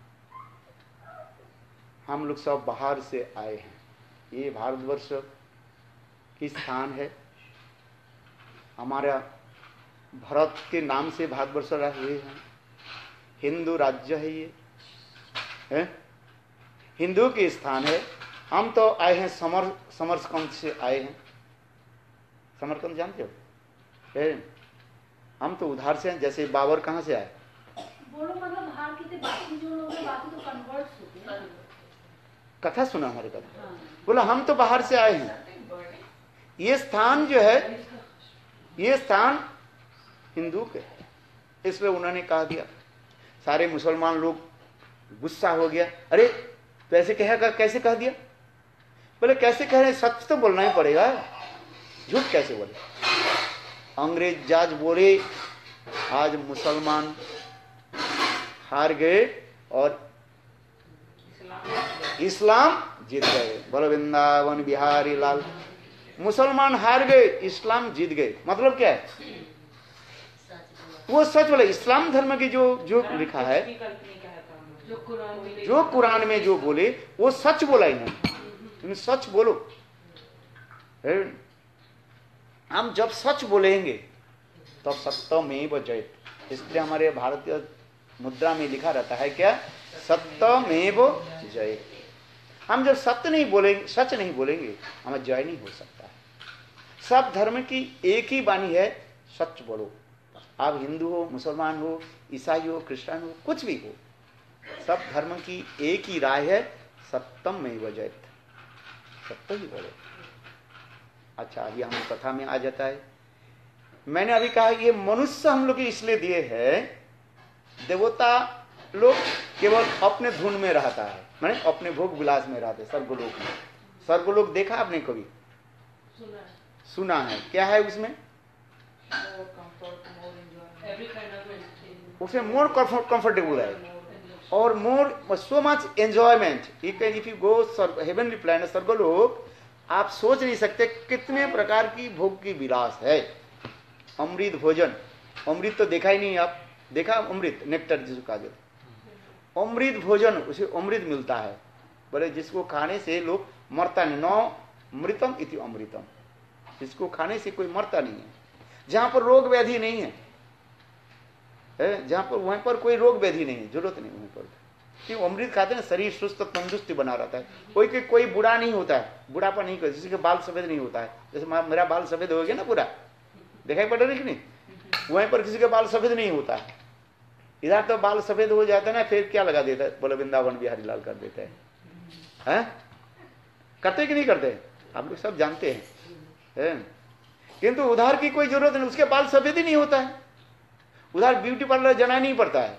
हम लोग सब बाहर से आए हैं, ये भारतवर्ष की स्थान है, हमारा भारत के नाम से भारतवर्ष रहे हुए हैं, हिंदू राज्य है, ये है हिंदू के स्थान है। हम तो आए हैं समर समरकंद से आए हैं, समरकंद जानते हो? है? हम तो उधार से हैं, जैसे बाबर कहाँ से आए? बोलो मतलब बाहर की बाकी जो लोग हैं बाकी तो कन्वर्ट्स होते हैं। कथा सुना हमारी कथा, बोला हम तो बाहर से आए हैं, ये स्थान जो है ये स्थान हिंदू के है, इसलिए उन्होंने कहा दिया। सारे मुसलमान लोग गुस्सा हो गया, अरे तो ऐसे कहेगा, कैसे कह दिया? बोले कैसे कह रहे, सच तो बोलना ही पड़ेगा, झूठ कैसे बोले? अंग्रेज जज बोले आज मुसलमान हार गए और इस्लाम जीत गए। बोलो वृंदावन बिहारी लाल। मुसलमान हार गए, इस्लाम जीत गए, मतलब क्या है? वो सच बोले। इस्लाम धर्म की जो जो लिखा है, जो कुरान में जो कुरान में जो बोले वो सच बोला इन्होंने, सच बोलो। हम जब सच बोलेंगे तब तो सत्यमेव जयते, इसलिए हमारे भारतीय मुद्रा में लिखा रहता है क्या? सत्यमेव जयते। हम जब सत्य नहीं बोलेंगे, सच नहीं बोलेंगे, हमें जय नहीं हो सकता है। सब धर्म की एक ही वाणी है, सच बोलो। आप हिंदू हो, मुसलमान हो, ईसाई हो, क्रिश्चियन हो, कुछ भी हो, सब धर्म की एक ही राय है, सत्यमेव जयते, सत्य ही बोलो। अच्छा, अभी हम कथा में आ जाता है। मैंने अभी कहा ये मनुष्य हम लोग इसलिए दिए हैं देवता लोग केवल अपने धुन में रहता है, माने अपने भोग विलास में रहते, स्वर्गलोक में। स्वर्गलोक देखा आपने कभी? सुना है। सुना है। क्या है उसमें? More comfort, more enjoyment. Every kind of entertainment. उसमें मोर कंफर्टेबल है और more so much enjoyment. You can if you go heavenly planet स्वर्गलोक, आप सोच नहीं सकते कितने प्रकार की भोग की विलास है। अमृत भोजन, अमृत तो देखा ही नहीं आप, देखा अमृत नेक्टर जिसको कहा जाता, अमृत भोजन, उसे अमृत मिलता है, बोले जिसको खाने से लोग मरता नहीं। नौ मृतम इति अमृतम, जिसको खाने से कोई मरता नहीं है, जहां पर रोग व्याधि नहीं है, है जहां पर वहां पर कोई रोग व्याधि नहीं है, जरूरत नहीं वहां पर। क्यों? अमृत खाते हैं, शरीर सुस्त तंदुरुस्ती बना रहता है, कोई कोई कोई बुढ़ा नहीं होता है, बुढ़ापा नहीं करता, जिसके बाल सफेद नहीं होता है। जैसे मेरा बाल सफेद हो गया ना पूरा, दिखाई पड़ रहा है कि नहीं? वहीं पर किसी के बाल सफेद नहीं होता है, इधर तो बाल सफेद हो जाता है ना, फिर क्या लगा देता है, बोले वृंदावन बिहारी लाल कर देता है, है? करते कि नहीं करते? आप लोग सब जानते हैं, है? किंतु उधार की कोई जरूरत नहीं, उसके बाल सफेद ही नहीं होता है। उधर ब्यूटी पार्लर जाना नहीं पड़ता है,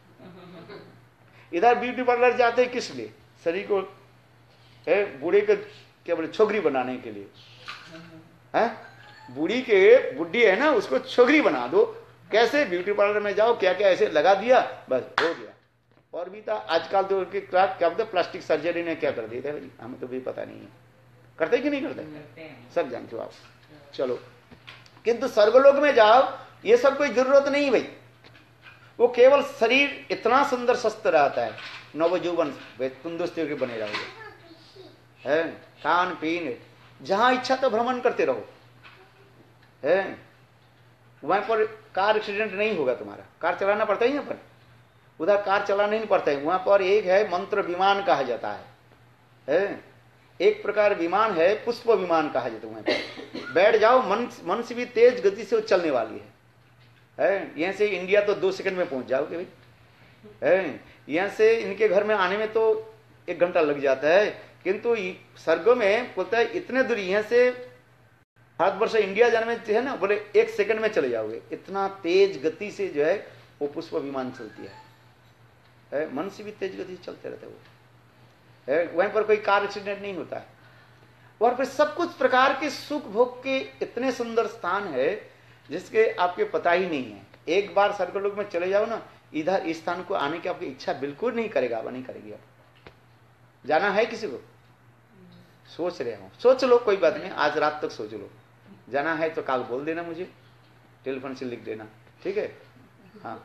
इधर ब्यूटी पार्लर जाते हैं किस लिए? शरीर को बूढ़े के क्या बोले छोकरी बनाने के लिए, है? बूढ़ी के बुढ़ी है ना, उसको छोकरी बना दो। कैसे? ब्यूटी पार्लर में जाओ, क्या क्या ऐसे लगा दिया, बस हो गया। और भी था आजकल तो उनके क्या बोलते प्लास्टिक सर्जरी ने क्या कर दिया था, हमें तो भी पता नहीं है, करते कि नहीं करते, सब जानते हो आप। चलो, किंतु स्वर्गलोक में जाओ, ये सब कोई जरूरत नहीं भाई, वो केवल शरीर इतना सुंदर स्वस्थ रहता है, नवजीवन तंदुरुस्ती होकर बने रहोगे, है? खान पीन जहां इच्छा तो भ्रमण करते रहो, है? वहां पर कार एक्सीडेंट नहीं होगा तुम्हारा, कार चलाना पड़ता है यहाँ पर, उधर कार चलाना नहीं पड़ता है। वहां पर एक है मंत्र विमान कहा जाता है, है? एक प्रकार विमान है, पुष्प विमान कहा जाता है। वहां पर बैठ जाओ, मन मन से भी तेज गति से वो चलने वाली है, है? यहाँ से इंडिया तो दो सेकंड में पहुंच जाओगे भाई, है? यहाँ से इनके घर में आने में तो एक घंटा लग जाता है, किंतु स्वर्ग में बोलता है इतने दूर यहाँ से भारतवर्ष इंडिया जाने में है ना, बोले एक सेकंड में चले जाओगे, इतना तेज गति से जो है वो पुष्प विमान चलती है, है? मन से भी तेज गति से चलते रहते वो, है? वहीं पर कोई कार एक्सीडेंट नहीं होता है। और फिर सब कुछ प्रकार के सुख भोग के इतने सुंदर स्थान है जिसके आपके पता ही नहीं है। एक बार स्वर्गलोक में चले जाओ ना, इधर इस स्थान को आने की आपकी इच्छा बिल्कुल नहीं करेगा, नहीं करेगी। आप जाना है किसी को? सोच रहे हो, सोच लो, कोई बात नहीं, आज रात तक सोच लो। जाना है तो कल बोल देना, मुझे टेलीफोन से लिख देना, ठीक है? हाँ,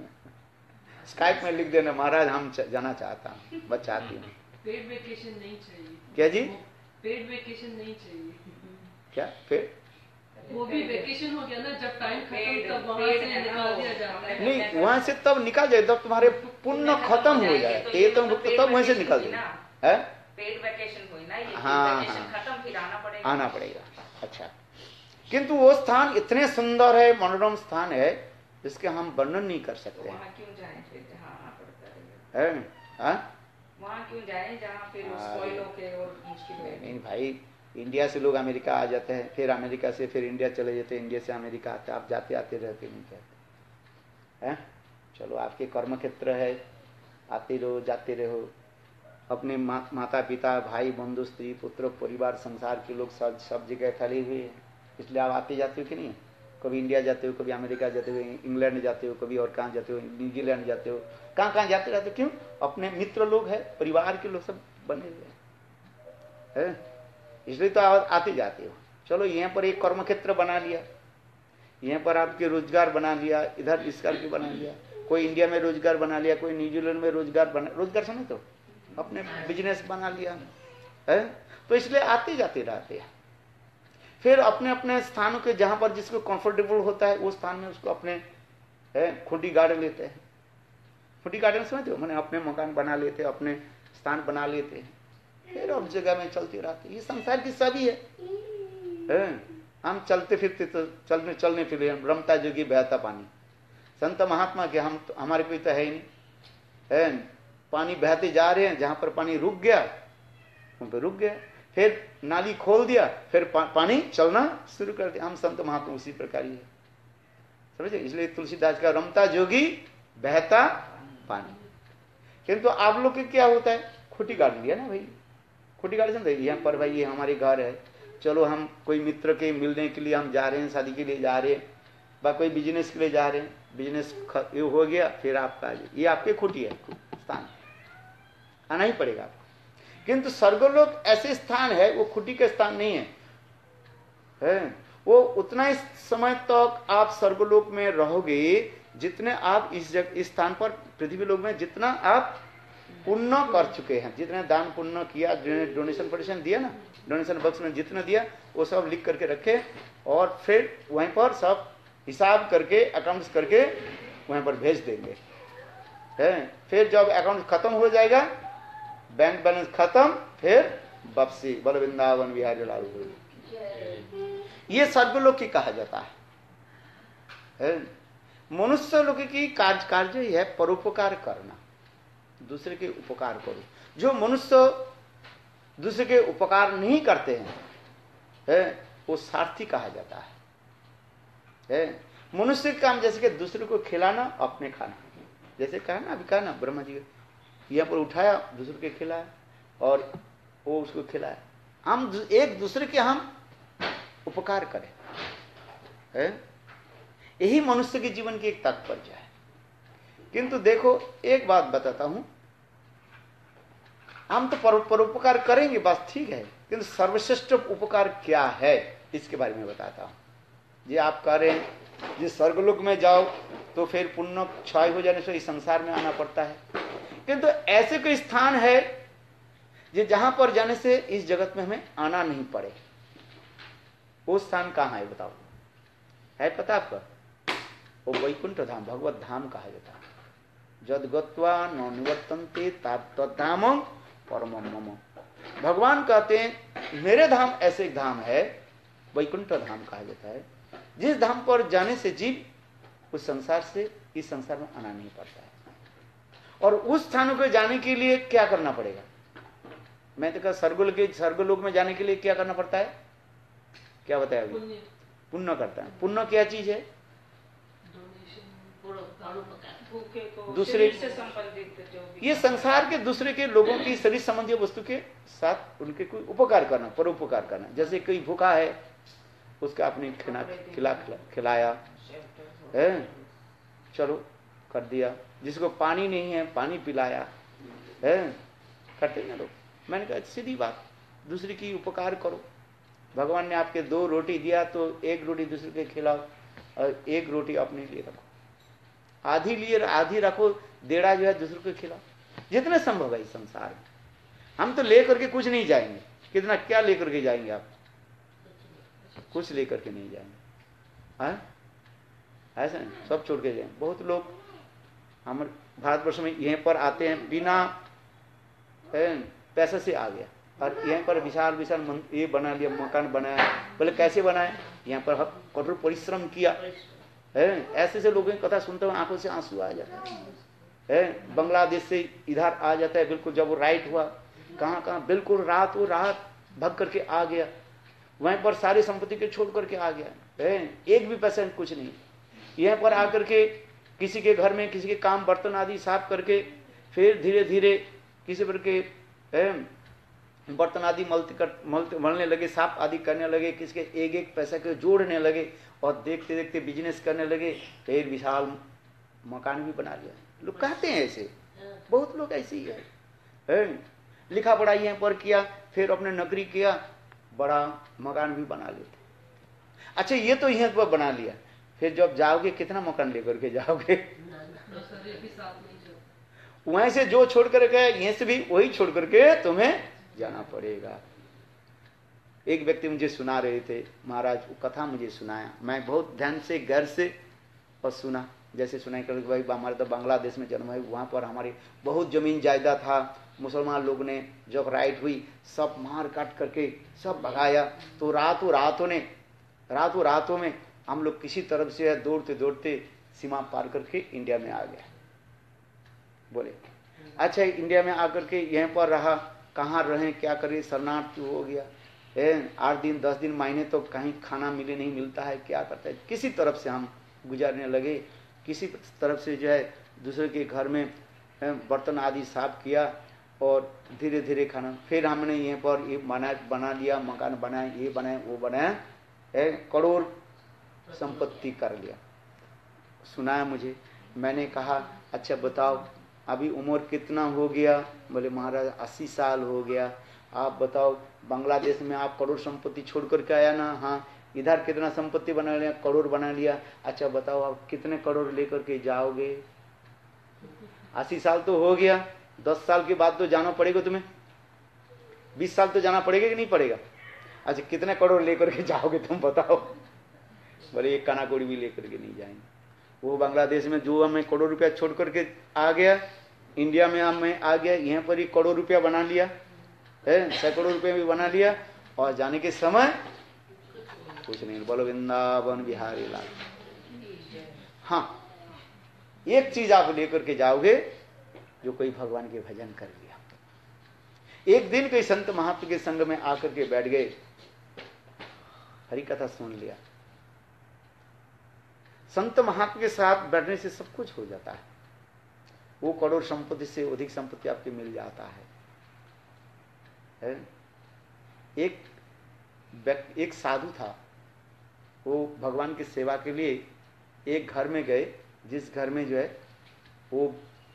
स्काइप में लिख देना, महाराज हम जाना चाहता हूँ, बस चाहती हूँ। पेड वेकेशन नहीं चाहिए। क्या जी? पेड वेकेशन नहीं चाहिए। क्या फिर? वो भी वेकेशन हो गया ना, जब टाइम खत्म तब वहां से निकाल दिया जाता है। नहीं, वहां से तब निकाल जाए, तब तुम्हारे पुण्य खत्म हो जाए, ये तुम तब वहीं से निकाल दो, है? पेड वेकेशन हुई ना, ये हाँ, वेकेशन हाँ, खत्म, फिर आना पड़ेगा, आना पड़ेगा। अच्छा, किंतु वो स्थान इतने सुंदर है, मनोरम स्थान है, जिसके हम वर्णन नहीं कर सकते। वहाँ क्यों जाएं फिर, जहाँ आना पड़ता है, है? हाँ? वहाँ क्यों जाएं जहाँ फिर स्पॉइल होके और मुश्किल है। नहीं भाई, इंडिया से लोग अमेरिका आ जाते हैं, फिर अमेरिका से फिर इंडिया चले जाते हैं, इंडिया से अमेरिका आते हैं, आप जाते आते रहते नहीं कहते हैं। चलो, आपके कर्म क्षेत्र है, आते रहो जाते रहो। अपने मा, माता पिता भाई बंधु स्त्री पुत्र परिवार संसार के लोग सब सब जगह फैले हुए हैं, इसलिए आप आते जाते हो कि नहीं? कभी इंडिया जाते हो, कभी अमेरिका जाते हो, इंग्लैंड जाते हो, कभी और कहाँ जाते हो, न्यूजीलैंड जाते हो, कहाँ कहाँ जाते रहते हो। क्यों? अपने मित्र लोग हैं, परिवार के लोग सब बने हुए हैं, इसलिए तो आते जाते हो। चलो, यहाँ पर एक कर्म क्षेत्र बना लिया, यहाँ पर आपके रोजगार बना लिया, इधर इस करके बना लिया, कोई इंडिया में रोजगार बना लिया, कोई न्यूजीलैंड में रोजगार बना, रोजगार समझ तो अपने बिजनेस बना लिया है, तो इसलिए आते जाते रहते हैं। फिर अपने अपने स्थानों के जहां पर जिसको कंफर्टेबल होता है, वो स्थान में उसको अपने खुटी गाड़ लेते हैं। खुटी गार्डन समझते हो, मैंने अपने मकान बना लेते, अपने स्थान बना लेते हैं, फिर अब जगह में चलते रहते। ये संसार की सभी है, है? हम चलते फिरते तो चलने चलने फिर रमता जोगी बहता पानी। संत महात्मा के हम तो, हमारे कोई तो है ही नहीं, है? पानी बहते जा रहे हैं, जहां पर पानी रुक गया वहां पर रुक गया, फिर नाली खोल दिया, फिर पा, पानी चलना शुरू कर दिया। हम संत महात्मा उसी प्रकार ही है, समझे? इसलिए तुलसीदास का रमता जोगी बहता पानी। किंतु आप लोग के क्या होता है, खुटी गाड़ लिया ना भाई, खुटी गाड़ी से यहाँ पर भाई ये हमारे घर है, चलो हम कोई मित्र के मिलने के लिए हम जा रहे हैं, शादी के लिए जा रहे हैं, बा कोई बिजनेस के लिए जा रहे हैं, बिजनेस ये हो गया फिर आपका ये आपके खुटी है स्थान, आना ही पड़ेगा आपको। किंतु स्वर्गलोक ऐसे स्थान है, वो खुटी का स्थान नहीं है, है? वो उतना ही समय तक आप स्वर्गलोक में रहोगे जितने आप इस जग इस स्थान पर पृथ्वी लोक में जितना आप पुण्य कर चुके हैं, जितने दान पुण्य किया, डोनेशन फोनेशन दिया ना, डोनेशन बॉक्स में जितना दिया वो सब लिख करके रखे और फिर वहीं पर सब हिसाब करके अकाउंट्स करके वहीं पर भेज देंगे, है? फिर जब अकाउंट खत्म हो जाएगा, बैंक बैलेंस खत्म, फिर वापसी बल वृंदावन बिहार लालू। ये स्वर्गलोक की कहा जाता है, है? मनुष्य लोक की कार्य कार्य ही है परोपकार करना, दूसरे के उपकार करो। जो मनुष्य दूसरे के उपकार नहीं करते हैं, है? वो स्वार्थी कहा जाता है, है? मनुष्य का काम जैसे कि दूसरे को खिलाना, अपने खाना, जैसे कहा ना अभी कहा ना ब्रह्मा जी यहाँ पर उठाया, दूसरे के खिलाया और वो उसको खिलाया। हम एक दूसरे के हम उपकार करें, है? यही मनुष्य के जीवन की एक तात्पर्य है। किंतु देखो एक बात बताता हूं, हम तो परोपकार करेंगे बस ठीक है, किंतु सर्वश्रेष्ठ उपकार क्या है इसके बारे में बताता हूं। जी आप कह रहे हैं जिस स्वर्गलोक में जाओ तो फिर पुण्य क्षय हो जाने से इस संसार में आना पड़ता है, किंतु ऐसे कोई स्थान है जो जहां पर जाने से इस जगत में हमें आना नहीं पड़े। वो स्थान कहां है बताओ, है पता आपका? वो वैकुंठ धाम, भगवत धाम कहा जाता है। जद गत्वा न निवर्तन्ते तद्धाम परमं मम। भगवान कहते हैं मेरे धाम ऐसे एक धाम है, वैकुंठ धाम कहा जाता है, जिस धाम पर जाने से जीव उस संसार से इस संसार में आना नहीं पड़ता है। और उस स्थानों को जाने के लिए क्या करना पड़ेगा? मैं तो कहा स्वर्गलोक के स्वर्गलोक में जाने के लिए क्या करना पड़ता है? क्या बताया अभी? पुण्य करता है। पुण्य क्या चीज है? दूसरे से संबंधित जो भी ये संसार के दूसरे के लोगों की शरीर संबंधी वस्तु के साथ उनके कोई उपकार करना, परोपकार करना। जैसे कोई भूखा है उसका आपने खिला खिला खिलाया है, चलो कर दिया। जिसको पानी नहीं है पानी पिलाया है, करते ना लोग। मैंने कहा सीधी बात, दूसरे की उपकार करो। भगवान ने आपके दो रोटी दिया तो एक रोटी दूसरे के खिलाओ और एक रोटी अपने लिए रखो, आधी लिए आधी रखो, डेढ़ा जो है दूसरे को खिलाओ, जितना संभव है इस संसार में। हम तो लेकर के कुछ नहीं जाएंगे, कितना क्या लेकर के जाएंगे आप? कुछ लेकर के नहीं जाएंगे, ऐसा नहीं, सब छोड़ के जाएंगे। बहुत लोग हमारे भारतवर्ष में यहीं पर आते हैं बिना पैसे से आ गया और यहीं पर विशाल विशाल ये बना लिया, मकान बनाया। बोले कैसे बनाए? यहाँ पर कठोर परिश्रम किया है। ऐसे से लोगों की कथा सुनते हुए आंखों से आंसू आ जाता है। बांग्लादेश से इधर आ जाता है, बिल्कुल जब वो राइट हुआ कहाँ कहाँ बिल्कुल रात वो रात भग करके आ गया, वहीं पर सारी संपत्ति के छोड़ करके आ गया है, एक भी पैसा कुछ नहीं। यहाँ पर आकर के किसी के घर में किसी के काम बर्तन आदि साफ करके फिर धीरे धीरे किसी पर के बर्तन आदि मलते कर मलते मलने लगे, साफ आदि करने लगे, किसी के एक एक पैसा के जोड़ने लगे और देखते देखते बिजनेस करने लगे, फिर विशाल मकान भी बना लिया। लोग कहते हैं ऐसे, बहुत लोग ऐसे ही है, है? लिखा पढ़ा यहाँ पर किया, फिर अपने नौकरी किया, बड़ा मकान भी बना लेते। अच्छा ये तो यहाँ पर बना लिया, फिर जब जाओगे कितना मकान लेकर के जाओगे? वहीं से जो छोड़ कर गए यहीं से भी वही छोड़ करके तुम्हें जाना पड़ेगा। एक व्यक्ति मुझे सुना रहे थे, महाराज वो कथा मुझे सुनाया, मैं बहुत ध्यान से घर से और सुना। जैसे सुनाई कर भाई हमारे तो बांग्लादेश में जन्म है, वहाँ पर हमारी बहुत जमीन जायदाद था। मुसलमान लोग ने जब राइट हुई सब मार काट करके सब भगाया, तो रातों रातों ने रातों रातों में हम लोग किसी तरफ से दौड़ते दौड़ते सीमा पार करके इंडिया में आ गया। बोले अच्छा इंडिया में आकर के यहीं पर रहा, कहाँ रहे क्या करें, शरणार्थी हो गया है। आठ दिन दस दिन महीने तो कहीं खाना मिले नहीं मिलता है, क्या करता है। किसी तरफ से हम गुजारने लगे, किसी तरफ से जो है दूसरे के घर में बर्तन आदि साफ किया और धीरे धीरे खाना। फिर हमने यहाँ पर ये बना बना लिया, मकान बनाया, ये बनाया, वो बनाया, करोड़ संपत्ति कर लिया। सुनाया मुझे, मैंने कहा अच्छा बताओ अभी उम्र कितना हो गया? बोले महाराज अस्सी साल हो गया। आप बताओ बांग्लादेश में आप करोड़ संपत्ति छोड़ करके आया ना? हाँ। इधर कितना संपत्ति बना लिया? करोड़ बना लिया। अच्छा बताओ आप कितने करोड़ लेकर के जाओगे? अस्सी साल तो हो गया, दस साल के बाद तो जाना पड़ेगा तुम्हें, बीस साल तो जाना पड़ेगा कि नहीं पड़ेगा? अच्छा कितने करोड़ लेकर के जाओगे तुम बताओ? बोले एक काना कौड़ी भी लेकर के नहीं जाएंगे। वो बांग्लादेश में जो हमें करोड़ रुपया छोड़ करके आ गया, इंडिया में हमें आ गया, यहाँ पर ही करोड़ रुपया बना लिया है, सैकड़ों रुपये भी बना लिया, और जाने के समय कुछ नहीं। बोलो वृंदावन बिहारी लाल। हाँ एक चीज आप लेकर के जाओगे, जो कोई भगवान के भजन कर लिया। एक दिन कोई संत महात्मा के संग में आकर के बैठ गए, हरि कथा सुन लिया। संत महात्मा के साथ बैठने से सब कुछ हो जाता है। वो करोड़ संपत्ति से अधिक संपत्ति आपके मिल जाता है, है? एक एक साधु था, वो भगवान की सेवा के लिए एक घर में गए, जिस घर में जो है वो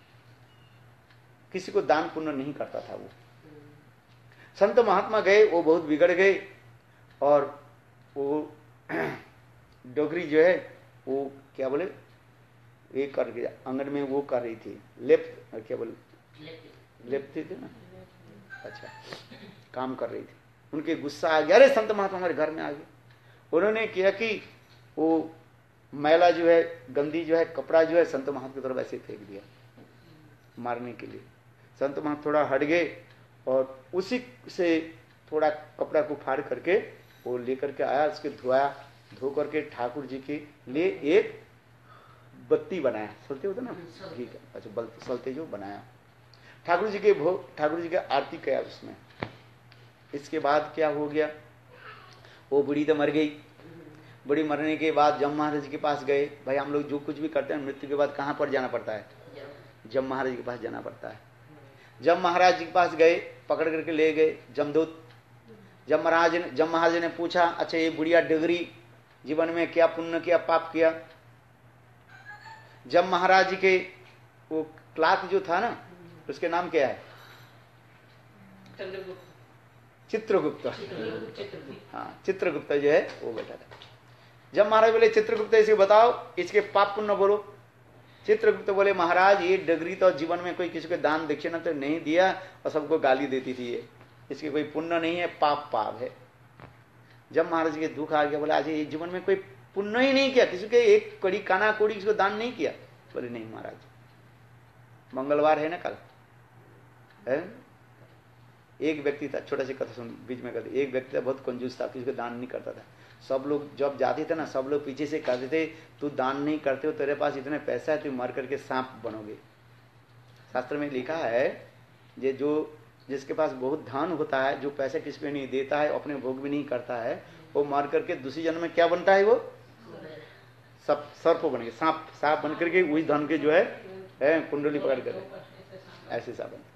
किसी को दान पुण्य नहीं करता था। वो संत महात्मा गए, वो बहुत बिगड़ गए, और वो डोगरी जो है वो क्या बोले ये कर के आंगन में वो कर रही थी, लेप क्या बोले लेपती थी ना, अच्छा काम कर रही थी। उनके गुस्सा आ गया, अरे संत महात्मा हमारे घर में आ गए। उन्होंने किया कि वो मैला जो है, गंदी जो है कपड़ा जो है संत महात्मा की तरफ ऐसे फेंक दिया मारने के लिए। संत महात्मा थोड़ा हट गए और उसी से थोड़ा कपड़ा को फाड़ करके वो लेकर के आया, उसके धोया, धो करके ठाकुर जी के लिए एक बत्ती बनाया, सलते होते ना घी का, अच्छा बल सलते जो बनाया, ठाकुर जी के भोग, ठाकुर जी का आरती किया उसमें। इसके बाद क्या हो गया, वो बुढ़ी तो मर गई। बुढ़ी मरने के बाद जम महाराज के पास गए। भाई हम लोग जो कुछ भी करते हैं मृत्यु के बाद कहाँ पर जाना पड़ता है? जम महाराज के पास जाना पड़ता है। जम महाराज जी के पास गए, पकड़ करके ले गए जमदूत। जम महाराज ने जम महाराज ने पूछा, अच्छा ये बुढ़िया डगरी जीवन में क्या पुण्य किया, पाप किया? जम महाराज जी के वो क्लाक जो था ना, उसके नाम क्या है? चित्रगुप्त। हाँ चित्रगुप्त जो है वो बैठा था। जब महाराज बोले चित्रगुप्त इसे बताओ, इसके पाप पुण्य बोलो। चित्रगुप्त बोले महाराज ये डगरी तो जीवन में कोई किसी को दान दक्षिणा तो नहीं दिया और सबको गाली देती थी, ये इसके कोई पुण्य नहीं है, पाप पाप है। जब महाराज के दुख आ गया, बोला आज ये जीवन में कोई पुण्य ही नहीं किया, किसी के एक कड़ी काना कोड़ी किसी को दान नहीं किया। बोले नहीं महाराज, मंगलवार है ना कल है? एक व्यक्ति था, छोटा सी कथा सुन बीच में कहते, एक व्यक्ति था बहुत कंजूस था, किसी को दान नहीं करता था। सब लोग जब जाते थे ना, सब लोग पीछे से कहते थे तू दान नहीं करते हो, तेरे पास इतने पैसा है, तू मर करके सांप बनोगे। शास्त्र में लिखा है ये जो जिसके पास बहुत धन होता है, जो पैसा किसी को नहीं देता है, अपने भोग भी नहीं करता है, वो मार करके दूसरी जन्म में क्या बनता है? वो सब सर्प बन गए, सांप सांप बन करके वही धन के जो है, है कुंडली पकड़ कर ऐसे सांप बनते।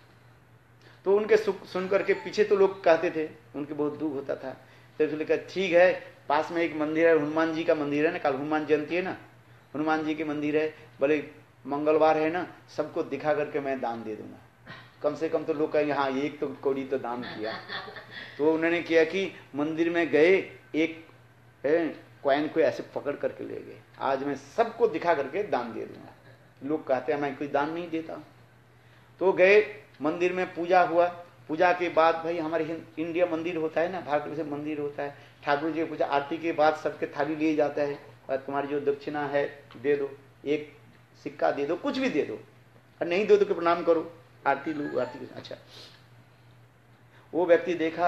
तो उनके सुन करके पीछे तो लोग कहते थे, उनके बहुत दुख होता था। तो उसने कहा ठीक है, पास में एक मंदिर है, हनुमान जी का मंदिर है ना, कल हनुमान जयंती है ना, हनुमान जी के मंदिर है, बोले मंगलवार है ना, सबको दिखा करके मैं दान दे दूंगा। कम से कम तो लोग कहेंगे हाँ एक तो कौड़ी तो दान किया। तो उन्होंने किया कि मंदिर में गए, एक कॉइन को ऐसे पकड़ करके ले गए, आज मैं सबको दिखा करके दान दे दूंगा। लोग कहते हैं मैं कोई दान नहीं देता। तो गए मंदिर में, पूजा हुआ। पूजा के बाद भाई हमारे इंडिया मंदिर होता है ना, भारत में मंदिर होता है, ठाकुर जी की पूजा आरती के बाद सबके थाली लिए जाता है, और तुम्हारी जो दक्षिणा है दे दो, एक सिक्का दे दो, कुछ भी दे दो, और नहीं दो तो प्रणाम करो, आरती लो आरती। अच्छा वो व्यक्ति देखा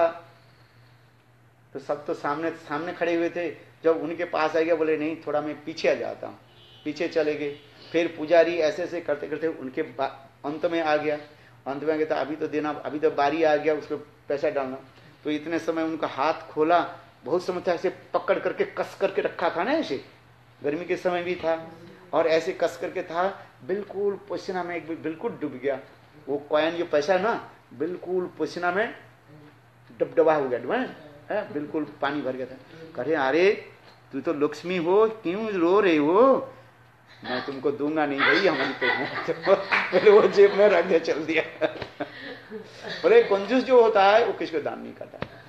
तो सब तो सामने सामने खड़े हुए थे। जब उनके पास आ गया, बोले नहीं थोड़ा मैं पीछे आ जाता हूँ, पीछे चले गए। फिर पुजारी ऐसे ऐसे करते करते उनके अंत में आ गया। अंत में आ गया तो अभी तो देना, अभी तो बारी आ गया उसको पैसा डालना। तो इतने समय उनका हाथ खोला, बहुत समय था ऐसे पकड़ करके कस करके रखा था ना, ऐसे गर्मी के समय भी था, और ऐसे कस करके था, बिल्कुल पसीना में एक बिल्कुल डूब गया। वो कॉइन जो पैसा है ना, बिल्कुल पसीना में डबडबा हो गया है, बिल्कुल पानी भर गया था। कहे अरे तू तो लक्ष्मी हो, क्यों रो रहे हो? मैं तुमको दूंगा नहीं भाई, हम तो बोले वो जेब में रख दिया, चल दिया। बोले कंजूस जो होता है वो किसको दान नहीं करता है।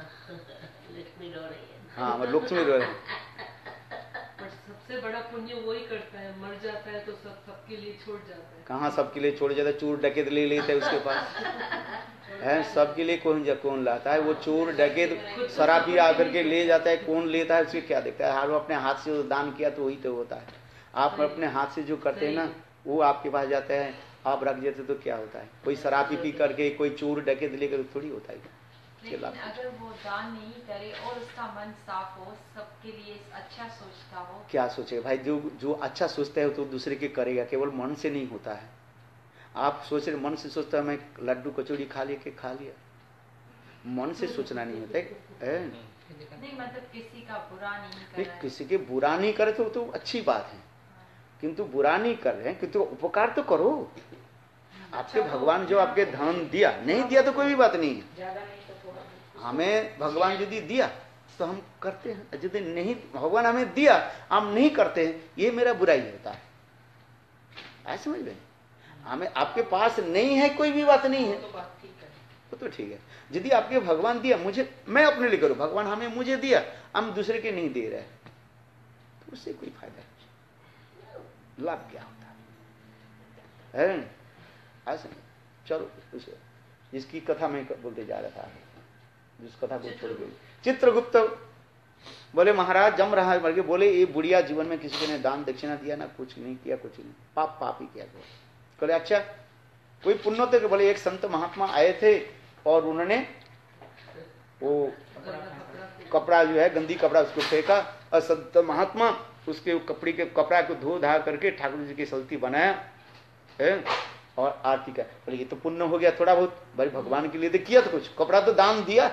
हाँ मैं लक्ष्मी रो रहे हैं। पर सबसे बड़ा पुण्य वही करता है, मर जाता है तो सब सबके लिए छोड़ जाता है। कहाँ सबके लिए छोड़ जाता है? चोर डकैत ले लेते है उसके पास है, सबके लिए कौन जा कौन लाता है? वो चोर डकैत शराबी आकर के ले जाता है, कौन लेता है? उसके क्या देखता है? हारो अपने हाथ से दान किया तो वही तो होता है। आप अपने हाथ से जो करते हैं ना, वो आपके पास जाता है, आप रख देते तो क्या होता है? कोई शराबी पी करके, कोई चोर डकैत लेकर थोड़ी होता है। लेकिन अगर वो दान नहीं करे और उसका मन साफ हो, सबके लिए अच्छा सोचता हो, क्या सोचेगा भाई? जो जो अच्छा सोचता है तो दूसरे के करेगा, केवल मन से नहीं होता है। आप सोच रहे मन से सोचता है मैं लड्डू कचौड़ी खा लिया के खा लिया, मन से सोचना नहीं होता है। नहीं मतलब किसी का बुरा नहीं कर रहा है। किसी के बुरा नहीं करे तो, तो अच्छी बात है, किंतु बुरा नहीं कर रहे हैं, किंतु उपकार तो करो। आपके भगवान जो आपके धन दिया, नहीं दिया तो कोई भी बात नहीं है। हमें भगवान यदि दिया तो हम करते हैं, यदि नहीं भगवान हमें दिया हम नहीं करते हैं, ये मेरा बुराई होता है। ऐसे समझ गए? हमें आपके पास नहीं है कोई भी बात नहीं है, वो तो ठीक है। यदि आपके भगवान दिया, मुझे मैं अपने लिए करूं, भगवान हमें मुझे दिया, हम दूसरे के नहीं दे रहे तो उससे कोई फायदा नहीं, लाभ क्या होता है? ऐसा नहीं। चलो उसे जिसकी कथा मैं बोलते जा रहा था, जिस कथा को छोड़ गई, चित्रगुप्त बोले महाराज जम रहा है, बल्कि बोले ये बुढ़िया जीवन में किसी ने दान दक्षिणा दिया ना, कुछ नहीं किया, कुछ नहीं, पाप पाप ही किया। बोले अच्छा कोई पुण्य थे? बोले एक संत महात्मा आए थे और उन्होंने वो कपड़ा जो है गंदी कपड़ा उसको फेंका, और संत महात्मा उसके कपड़े के कपड़ा को धो धा करके ठाकुर जी की सल्ती बनाया है और आरती का। बोले ये तो पुण्य हो गया थोड़ा बहुत, भाई भगवान के लिए तो किया, तो कुछ कपड़ा तो दान दिया।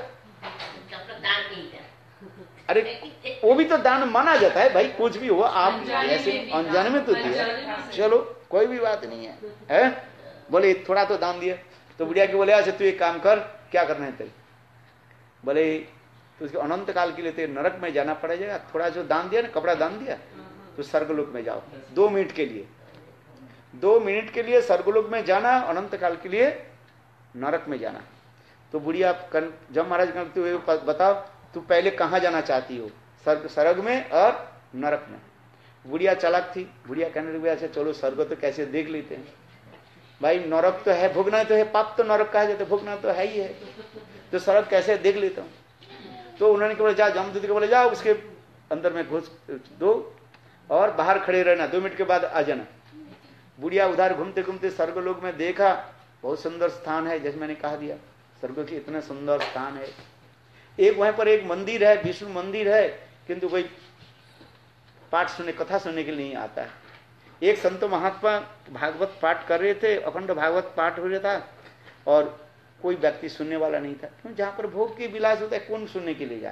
अरे वो भी तो दान माना जाता है भाई, कुछ भी हो आप ऐसे अनजाने में तो दिया, चलो कोई भी बात नहीं है, है? बोले थोड़ा तो दान दिया। तो बुढ़िया के बोले अच्छा तू एक काम कर, क्या करना है तेरे? बोले तो उसके अनंत काल के लिए तेरे नरक में जाना पड़ेगा, थोड़ा जो दान दिया ना, कपड़ा दान दिया, तो स्वर्गलोक में जाओ दो मिनट के लिए, दो मिनट के लिए स्वर्गलोक में जाना, अनंत काल के लिए नरक में जाना। तो बुढ़िया जब महाराज तू बताओ तू पहले कहाँ जाना चाहती हो, स्वर्ग स्वर्ग में और नरक में? बुढ़िया चालाक थी, बुढ़िया कहने लगी अच्छा चलो स्वर्ग तो कैसे देख लेते हैं, भाई नरक तो है, भोगना तो है, पाप तो नरक कहा जाता है, भोगना तो है ही है, तो स्वर्ग कैसे देख लेता हूँ। तो उन्होंने बोला जा जमदूत को बोले जाओ उसके अंदर में घुस दो और बाहर खड़े रहना, दो मिनट के बाद आ जाना। बुढ़िया उधर घूमते घूमते स्वर्गलोक में देखा, बहुत सुंदर स्थान है, जैसे मैंने कहा दिया स्वर्ग की इतना सुंदर स्थान है। एक वहां पर एक मंदिर है, विष्णु मंदिर है, किंतु कोई पाठ सुनने कथा सुनने के लिए नहीं आता है। एक संत महात्मा भागवत पाठ कर रहे थे, अखंड भागवत पाठ हो रहा था और कोई व्यक्ति सुनने वाला नहीं था। क्यों? जहां पर भोग की विलास होता है कौन सुनने के लिए जाए,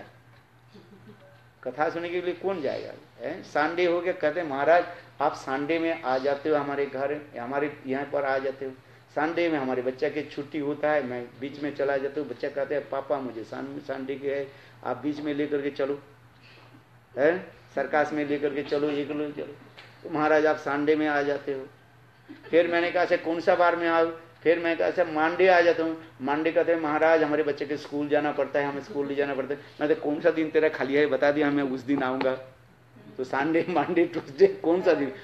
कथा सुनने के लिए कौन जाएगा? संडे हो गया, कहते महाराज आप संडे में आ जाते हो हमारे घर, हमारे यहाँ पर आ जाते हो, संडे में हमारे बच्चा की छुट्टी होता है, मैं बीच में चला जाता हूँ, बच्चा कहते हैं पापा मुझे संडे के है, आप बीच में लेकर के चलो, है सरकास में लेकर के चलो, ये लो चलो। तो महाराज आप संडे में आ जाते हो। फिर मैंने कहा अच्छा कौन सा बार में आओ? फिर मैं कहा अच्छा मंडे आ जाता हूँ। मंडे कहते हैं महाराज हमारे बच्चे के स्कूल जाना पड़ता है, हमें स्कूल ले जाना पड़ता है। मैं तो कौन सा दिन तेरा खाली है बता दिया, मैं उस दिन आऊंगा। तो संडे मंडे ट्यूसडे कौन सा दिन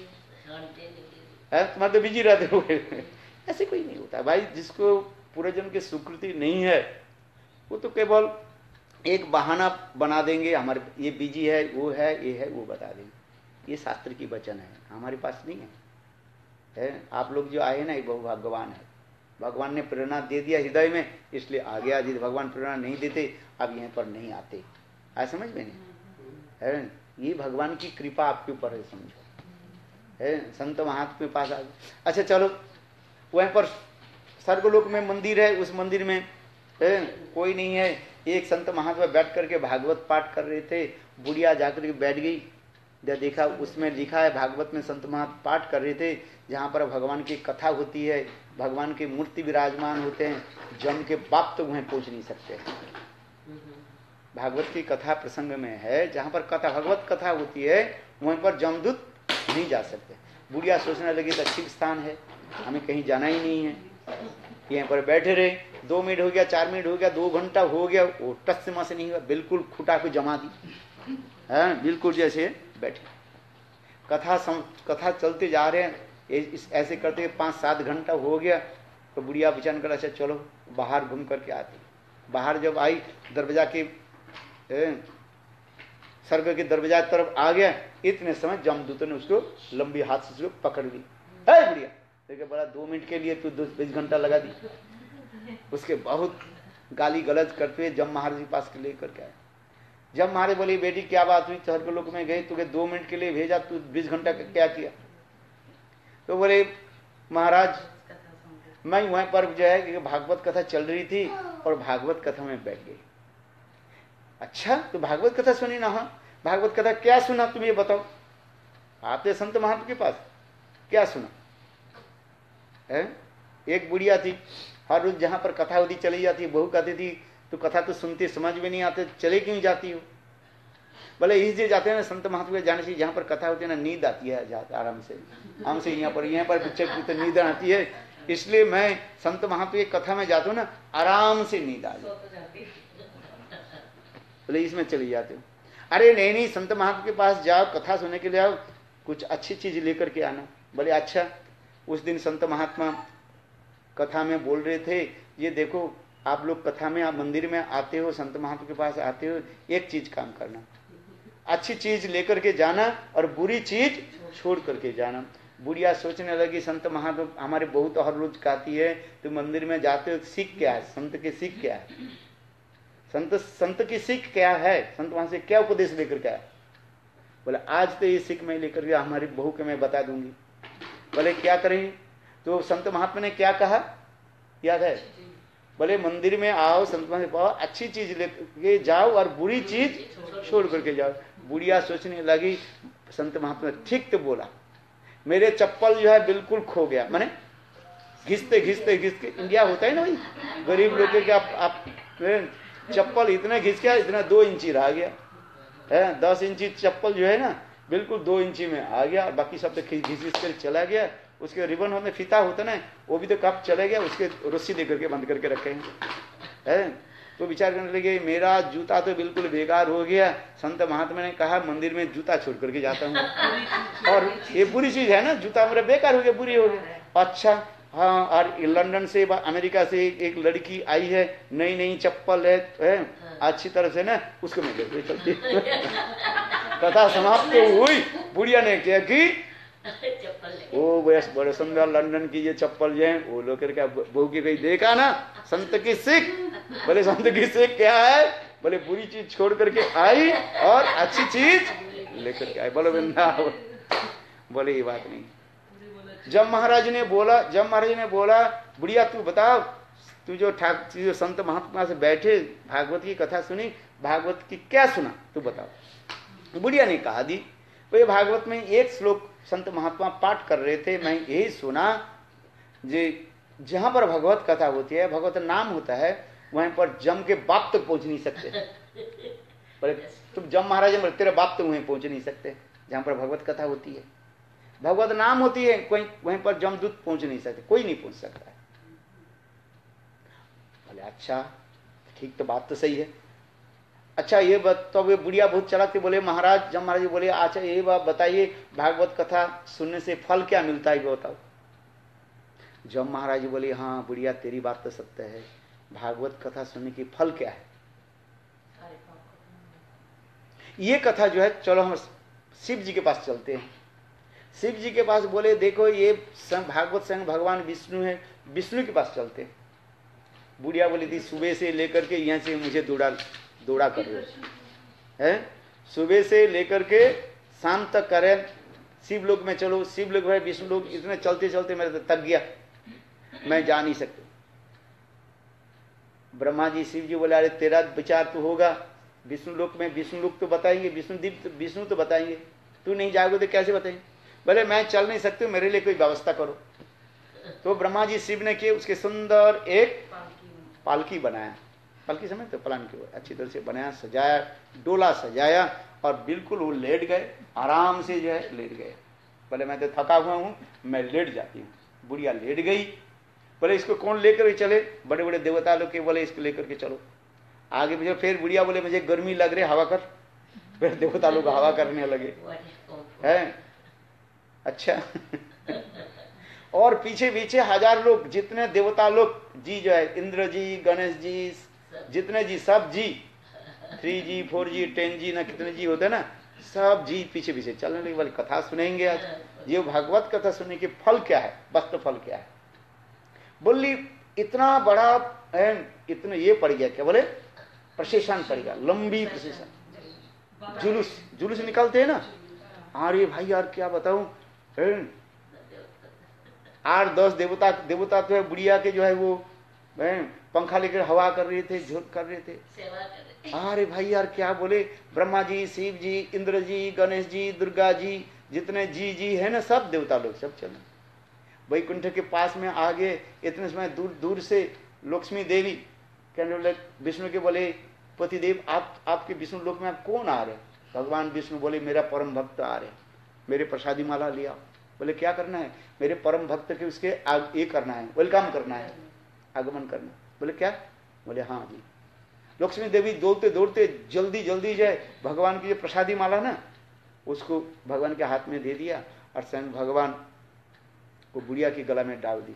है, तुम्हारे तो बिजी रहते हो। ऐसे कोई नहीं होता भाई, जिसको पूर्वजन्म की स्वीकृति नहीं है वो तो केवल एक बहाना बना देंगे, हमारे ये बिजी है, वो है, ये है, वो बता देंगे। ये शास्त्र की वचन है, हमारे पास नहीं है, है? आप लोग जो आए ना ये बहु भगवान है, भगवान ने प्रेरणा दे दिया हृदय में, इसलिए आ गया। यदि भगवान प्रेरणा नहीं देते अब यहाँ पर नहीं आते। आज समझ में नहीं है, ये भगवान की कृपा आपके ऊपर है, समझो है। संत महात्मा के पास आ गए। अच्छा चलो वहीं पर स्वर्गलोक में मंदिर है, उस मंदिर में है कोई नहीं है। एक संत महात्मा बैठ करके भागवत पाठ कर रहे थे, बुढ़िया जाकर के बैठ गई, जब देखा उसमें लिखा है, भागवत में संत महात्मा पाठ कर रहे थे, जहाँ पर भगवान की कथा होती है, भगवान की मूर्ति विराजमान होते हैं, जम के बाप तो वहीं पहुंच नहीं सकते। भागवत की कथा प्रसंग में है, जहाँ पर कथा भगवत कथा होती है वहीं पर जमदूत नहीं जा सकते। बुढ़िया सोचने लगी तो ठीक स्थान है, हमें कहीं जाना ही नहीं है, यहाँ पर बैठे रहे। दो मिनट हो गया, चार मिनट हो गया, दो घंटा हो गया, वो टस से मस नहीं हुआ, बिल्कुल खुटा को जमा दी है, बिल्कुल जैसे बैठे। कथा सम, कथा चलते जा रहे हैं, इस ऐसे करते पाँच सात घंटा हो गया। तो बुढ़िया विचार कर अच्छा चलो बाहर घूम करके आती। बाहर जब आई, दरवाजा के स्वर्ग के दरवाजा की तरफ आ गया, इतने समय जमदूतों ने उसको लंबी हाथ से उसको पकड़ ली। है बुढ़िया देखिए, बड़ा दो मिनट के लिए तू दस बीस घंटा लगा दी। उसके बहुत गाली गलौज करते हुए जम महाराज के पास लेकर के आए। जब महाराज बोली बेटी क्या बात हुई, स्वर्ग लोक में गई, तुझे दो मिनट के लिए भेजा, तू बीस घंटा का क्या किया? तो बोले महाराज मैं वहां पर जो है कि भागवत कथा चल रही थी और भागवत कथा में बैठ गई। अच्छा तो भागवत कथा सुनी ना? हाँ भागवत कथा क्या सुना तुम ये बताओ, आते संत महात्मा के पास क्या सुना है? एक बुढ़िया थी, हर रोज जहां पर कथा होती चली जाती, बहू कहती थी तो कथा तो सुनती समझ में नहीं आते, चले क्यों जाती हो? बोले इसलिए जाते हैं ना संत महात्मा जाने से, जहां पर कथा होती है ना नींद आती है आराम से, आराम से यहाँ पर यहाँ पर बच्चे तो नींद आती है, इसलिए मैं संत महात्मा की कथा में जाता हूँ ना, आराम से नींद आ जाती। बोले इसमें चली जाते हो? अरे नहीं नहीं, संत महात्मा के पास जाओ, कथा सुनने के लिए आओ, कुछ अच्छी चीज लेकर के आना। बोले अच्छा। उस दिन संत महात्मा कथा में बोल रहे थे, ये देखो आप लोग कथा में, आप मंदिर में आते हो, संत महात्मा के पास आते हो, एक चीज काम करना, अच्छी चीज लेकर के जाना और बुरी चीज छोड़ करके जाना। बुढ़िया सोचने लगी संत महात्मा हमारे बहुत हर रोज कहती है, तो मंदिर में जाते हो सीख क्या है, संत की सीख क्या है, संत संत की सीख क्या है, संत वहां से क्या उपदेश लेकर के आया? बोले आज तो ये सीख मैं लेकर गया, हमारी बहू के मैं बता दूंगी। बोले क्या करें? तो संत महात्मा ने क्या कहा याद है? बोले मंदिर में आओ, संत महात्मा पाओ, अच्छी चीज लेके जाओ और बुरी चीज छोड़ करके जाओ। बुढ़िया सोचने लगी संत महात्मा ठीक तो बोला, मेरे चप्पल जो है बिल्कुल खो गया, माने घिसते घिसते घिसते, इंडिया होता है ना भाई गरीब लोग के, आप, आप चप्पल इतना घिस गया, इतना दो इंची रह गया है, दस इंची चप्पल जो है ना बिल्कुल दो इंची में आ गया, और बाकी सब तो घिस घिस कर चला गया। उसके रिबन होने फीता होता ना, वो भी तो कब चले गया, उसके रस्सी दे करके बंद करके रखे हैं। तो विचार करने लगे मेरा जूता तो बिल्कुल बेकार हो गया, संत महात्मा ने कहा मंदिर में जूता छोड़ करके जाता हूँ, और ये बुरी चीज है ना, जूता मेरा बेकार हो गया, बुरी हो गया। अच्छा हाँ, और लंदन से अमेरिका से एक लड़की आई है, नई नई चप्पल है, है अच्छी तरह से ना, उसको मैं ले चलती। कथा समाप्त तो हुई, बुढ़िया ने क्या की, वो बड़े सुंदर लंदन की ये चप्पल जो है वो लोग करके बहू की कहीं देखा ना, संत की सीख। बोले संत की सीख क्या है? बोले बुरी चीज छोड़ करके आई और अच्छी चीज लेकर के आई। बोलो वृंदावन। बोले ये बात नहीं। जब महाराज ने बोला जब महाराज ने बोला बुढ़िया तू बताओ, तू जो ठाक जो संत महात्मा से बैठे भागवत की कथा सुनी, भागवत की क्या सुना तू बताओ। बुढ़िया ने कहा दी भाई भागवत में एक श्लोक संत महात्मा पाठ कर रहे थे, मैं यही सुना जे जहां पर भगवत कथा होती है, भगवत नाम होता है, वहीं पर जम के बाप तक पहुंच नहीं सकते। पर तुम जम महाराज में तेरे बाप तक वहीं पहुंच नहीं सकते जहां पर भगवत कथा होती है, भगवत नाम होती है, कोई वहीं पर जमदूत पहुंच नहीं सकते, कोई नहीं पहुंच सकता है। बोले अच्छा ठीक, तो बात तो सही है। अच्छा ये बात तो वे बुढ़िया बहुत चलाक थे, बोले महाराज जब महाराज बोले अच्छा ये बात बताइए, भागवत कथा सुनने से फल क्या मिलता है बताओ। जब महाराज बोले हाँ बुढ़िया तेरी बात तो सत्य है, भागवत कथा सुनने की फल क्या है? ये कथा जो है, चलो हम शिव जी के पास चलते हैं। शिव जी के पास बोले देखो ये भागवत संग भगवान विष्णु है, विष्णु के पास चलते हैं। बुढ़िया बोली थी सुबह से लेकर के यहाँ से मुझे दौड़ा दौड़ा कर रहे हैं, सुबह से लेकर के शाम तक करें, शिव लोक में चलो, शिव लोक है विष्णु लोक, इतने चलते चलते मेरे तक गया, मैं जा नहीं सकते। ब्रह्मा जी शिव जी बोले अरे तेरा विचार तो होगा, विष्णु लोक में विष्णु लोक तो बताएंगे, विष्णु दीप विष्णु तो बताएंगे, तू नहीं जाओगे तो कैसे बताएं? बोले मैं चल नहीं सकती, मेरे लिए कोई व्यवस्था करो। तो ब्रह्मा जी शिव ने किए, उसके सुंदर एक पालकी बनाया। पालकी समझ तो प्लान की अच्छी तरह से बनाया, सजाया, डोला सजाया और बिल्कुल वो लेट गए, आराम से जो है लेट गए। बोले मैं तो थका हुआ हूं, मैं लेट जाती हूँ। बुढ़िया लेट गई। बोले इसको कौन लेकर चले? बड़े बड़े देवता लोग के बोले इसको लेकर के चलो आगे पीछे। फिर बुढ़िया बोले मुझे गर्मी लग रही, हवा कर। फिर देवता लोग हवा करने लगे हैं। अच्छा और पीछे पीछे हजार लोग, जितने देवता लोग जी जो है, इंद्र जी, गणेश जी, जितने जी, सब जी, three G, four G, ten G, ना कितने जी होते ना, सब जी पीछे पीछे चलने लगे। वाली कथा सुनेंगे आज। ये भागवत कथा सुनने के फल क्या है, वस्तु फल क्या है? बोली इतना बड़ा है, इतना ये पड़ गया, क्या बोले प्रशेषण पड़ गया, लंबी प्रशेषण, जुलूस जुलूस निकालते हैं ना। अरे भाई यार क्या बताऊं, आठ दस देवता देवता तो है, बुढ़िया के जो है वो पंखा लेकर हवा कर रहे थे, झोंक कर रहे थे। अरे भाई यार क्या बोले, ब्रह्मा जी, शिव जी, इंद्र जी, गणेश जी, दुर्गा जी, जितने जी जी है ना, सब देवता लोग सब चले। वैकुंठ के पास में आगे इतने समय दूर दूर से लक्ष्मी देवी कहने लगे, विष्णु के बोले पतिदेव आप आपके विष्णु लोक में आप कौन आ रहे? भगवान विष्णु बोले मेरा परम भक्त आ रहे, मेरे प्रसादी माला लिया। बोले क्या करना है? मेरे परम भक्त के उसके ये करना है, वेलकम करना है, आगमन करना। बोले क्या? बोले हाँ जी। लक्ष्मी देवी दौड़ते दौड़ते जल्दी जल्दी जाए, भगवान की जो प्रसादी माला ना उसको भगवान के हाथ में दे दिया और स्वयं भगवान को बुढ़िया की गला में डाल दी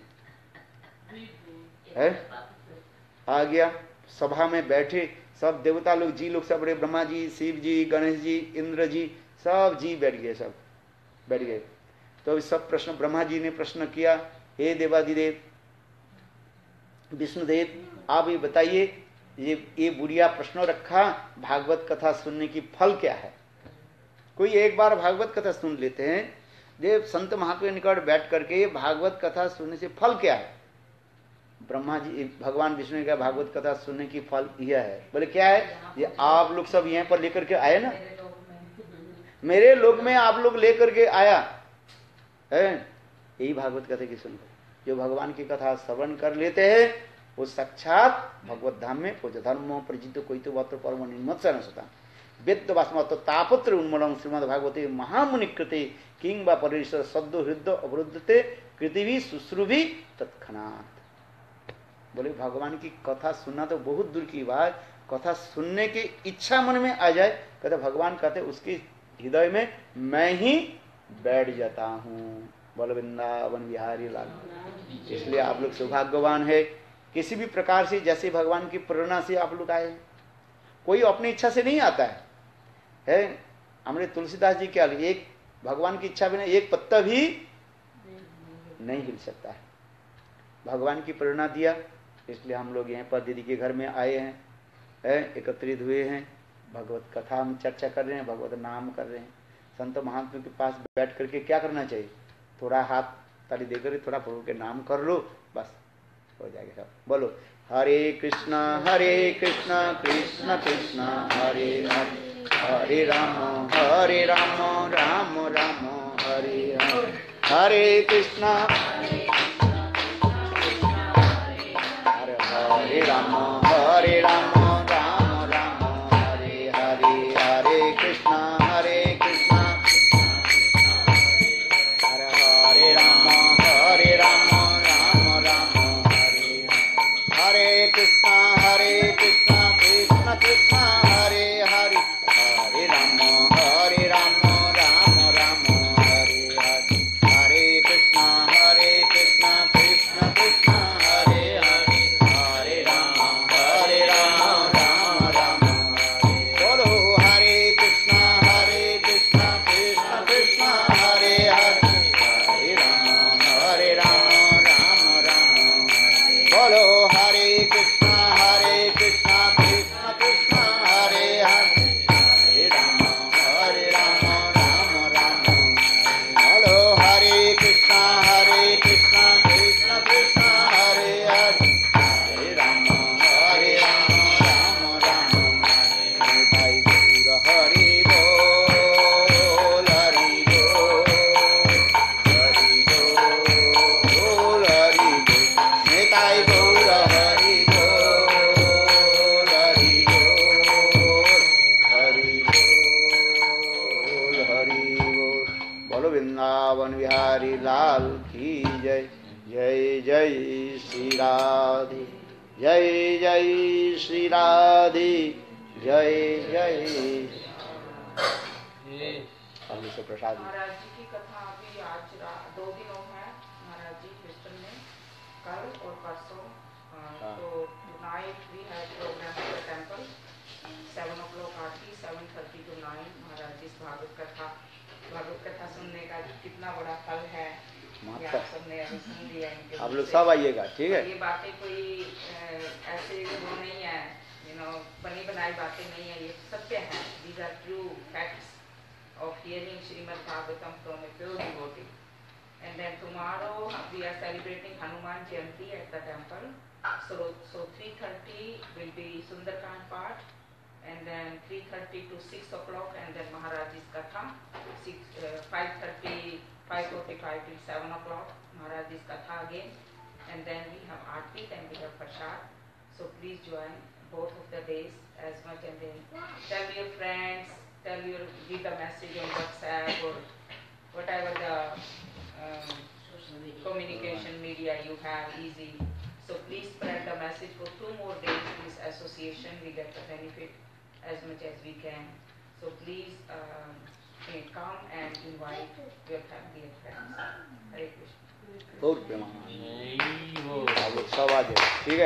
है। आ गया, सभा में बैठे सब देवता लोग, जी लोग सब, बड़े ब्रह्मा जी, शिव जी, गणेश जी, इंद्र जी, सब जी बैठ गए, सब बैठ गए। तो सब प्रश्न ब्रह्मा जी ने प्रश्न किया, हे देवादिदेव विष्णुदेव आप ये बताइए, ये ये बुढ़िया प्रश्न रखा, भागवत कथा सुनने की फल क्या है? कोई एक बार भागवत कथा सुन लेते हैं, देव संत महात्मा के निकट बैठ करके भागवत कथा सुनने से फल क्या है? ब्रह्मा जी भगवान विष्णु ने कहा भागवत कथा सुनने की फल यह है। बोले क्या है? ये आप लोग सब यहाँ पर लेकर के आए ना, मेरे लोग में आप लोग लेकर के आया है, यही भागवत कथा की सुन। जो भगवान की कथा श्रवण कर लेते हैं वो साक्षात भगवत धाम में पूज धर्मो प्रजित कोई तो वत्र परम निमत्सन सता वेद वास्मत तापत्र उन्मलम श्रीमद भागवते महामुनि कृते किंग व परिसर सद्दो हृदय अवरुद्धते पृथ्वी शुश्रुभि तत्क्षणात्। बोले भगवान की कथा सुनना तो बहुत दूर की बात, कथा सुनने की इच्छा मन में आ जाए, कहते भगवान कहते उसके हृदय में मैं ही बैठ जाता हूँ। बोल वृंदावन बिहारी लाल। इसलिए आप लोग सौभाग्यवान है, किसी भी प्रकार से जैसे भगवान की प्रेरणा से आप लोग आए। कोई अपनी इच्छा से नहीं आता है, है? हमारे तुलसीदास जी क्या, एक भगवान की इच्छा बिना एक पत्ता भी नहीं हिल सकता है। भगवान की प्रेरणा दिया, इसलिए हम लोग यहाँ पर दीदी के घर में आए हैं, है? एकत्रित हुए हैं, भगवत कथा हम चर्चा कर रहे हैं, भगवत नाम कर रहे हैं। संत महात्मा के पास बैठ करके क्या करना चाहिए? थोड़ा हाथ ताली देकर थोड़ा प्रभु के नाम कर लो, बस हो जाएगा सब। बोलो हरे कृष्णा हरे कृष्णा कृष्ण कृष्णा हरे हरे, हरे राम हरे राम राम राम हरे हरे, हरे कृष्णा हरे हरे राम हरे राम राम राम हरे हरे, हरे कृष्णा हरे कृष्णा हरे हरे राम हरे राम राम राम हरे, हरे कृष्णा हरे कृष्णा कृष्ण कृष्णा हरे हरे, हरे राम हरे राम राम राम हरे हरे, हरे कृष्णा हरे कृष्णा वृंदावन बिहारी लाल की जय। जय जय श्री राधे, जय जय श्री राधे, जय जय। से प्रसाद महाराज जी की कथा अभी आज रा- दो दिनों है। महाराज जी ह्यूस्टन में कल और परसों। अ, तो night we have program at the temple, seven o'clock aarti, seven thirty to nine. महाराज जी इस भागवत कथा भागवत कथा सुनने का कितना बड़ा फल है, ये आप सबने अभी सुन लिया इनके आप मुख लोग से। सब आइएगा, ठीक है। ये बातें कोई अ, ऐसे वो नहीं है, यू नो, बनी बनाई बातें नहीं है, ये सत्य है। These are true facts of hearing Srimad Bhagavatam from a pure devotee. And then tomorrow we are celebrating Hanuman Jayanti at the temple. So so three thirty will be Sundarkand Path, and then three thirty to six o'clock, and then Maharaj's Katha. Six uh, five thirty, five forty-five till seven o'clock Maharaj's Katha again, and then we have Aarti, then we have Prasad. So please join both of the days as much, and then tell your friends. Tell your, give the message on WhatsApp or whatever the um, communication media you have, easy. So please spread the message for two more days to this association. We get the benefit as much as we can. So please um, come and invite your family and friends. Hare Krishna. बहुत प्रेमानंद, आप लोग सब आ जाए, ठीक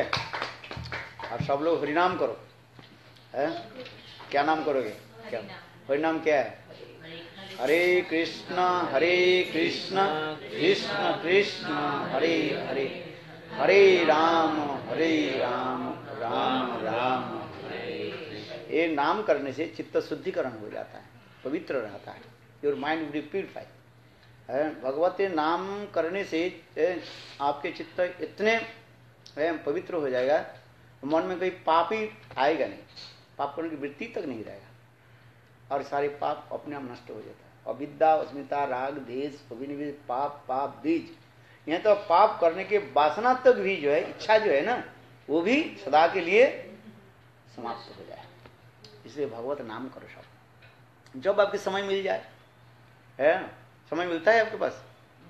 है। और सब लोग हरिनाम करो, है? क्या नाम करोगे? क्या हरिनाम क्या है? हरे कृष्ण हरे कृष्ण कृष्ण कृष्ण हरे हरे, हरे राम हरे राम राम राम हरे। ये नाम करने से चित्त शुद्धिकरण हो जाता है, पवित्र रहता है। Your mind will purify. भगवत नाम करने से आपके चित्त इतने पवित्र हो जाएगा, मन में कोई पाप ही आएगा नहीं, पाप करने की वृत्ति तक नहीं रहेगा, और सारे पाप अपने आप नष्ट हो जाता है। अविद्या, अस्मिता, राग, द्वेष, अभिनिवेश, पाप पाप बीज, यहाँ तो पाप करने के वासना तक भी जो है, इच्छा जो है ना, वो भी सदा के लिए समाप्त हो जाए। इसलिए भगवत नाम करो सब, जब आपके समय मिल जाए। है समय मिलता है आपके पास?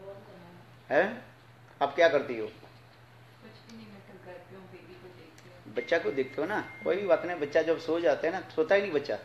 है? आप क्या करती हो? कुछ भी नहीं, मैं तो घर पे हूँ, बेबी को देखती हूँ। बच्चा को देखते हो ना, कोई भी बात नहीं। बच्चा जब सो जाता है ना, सोता ही नहीं बच्चा,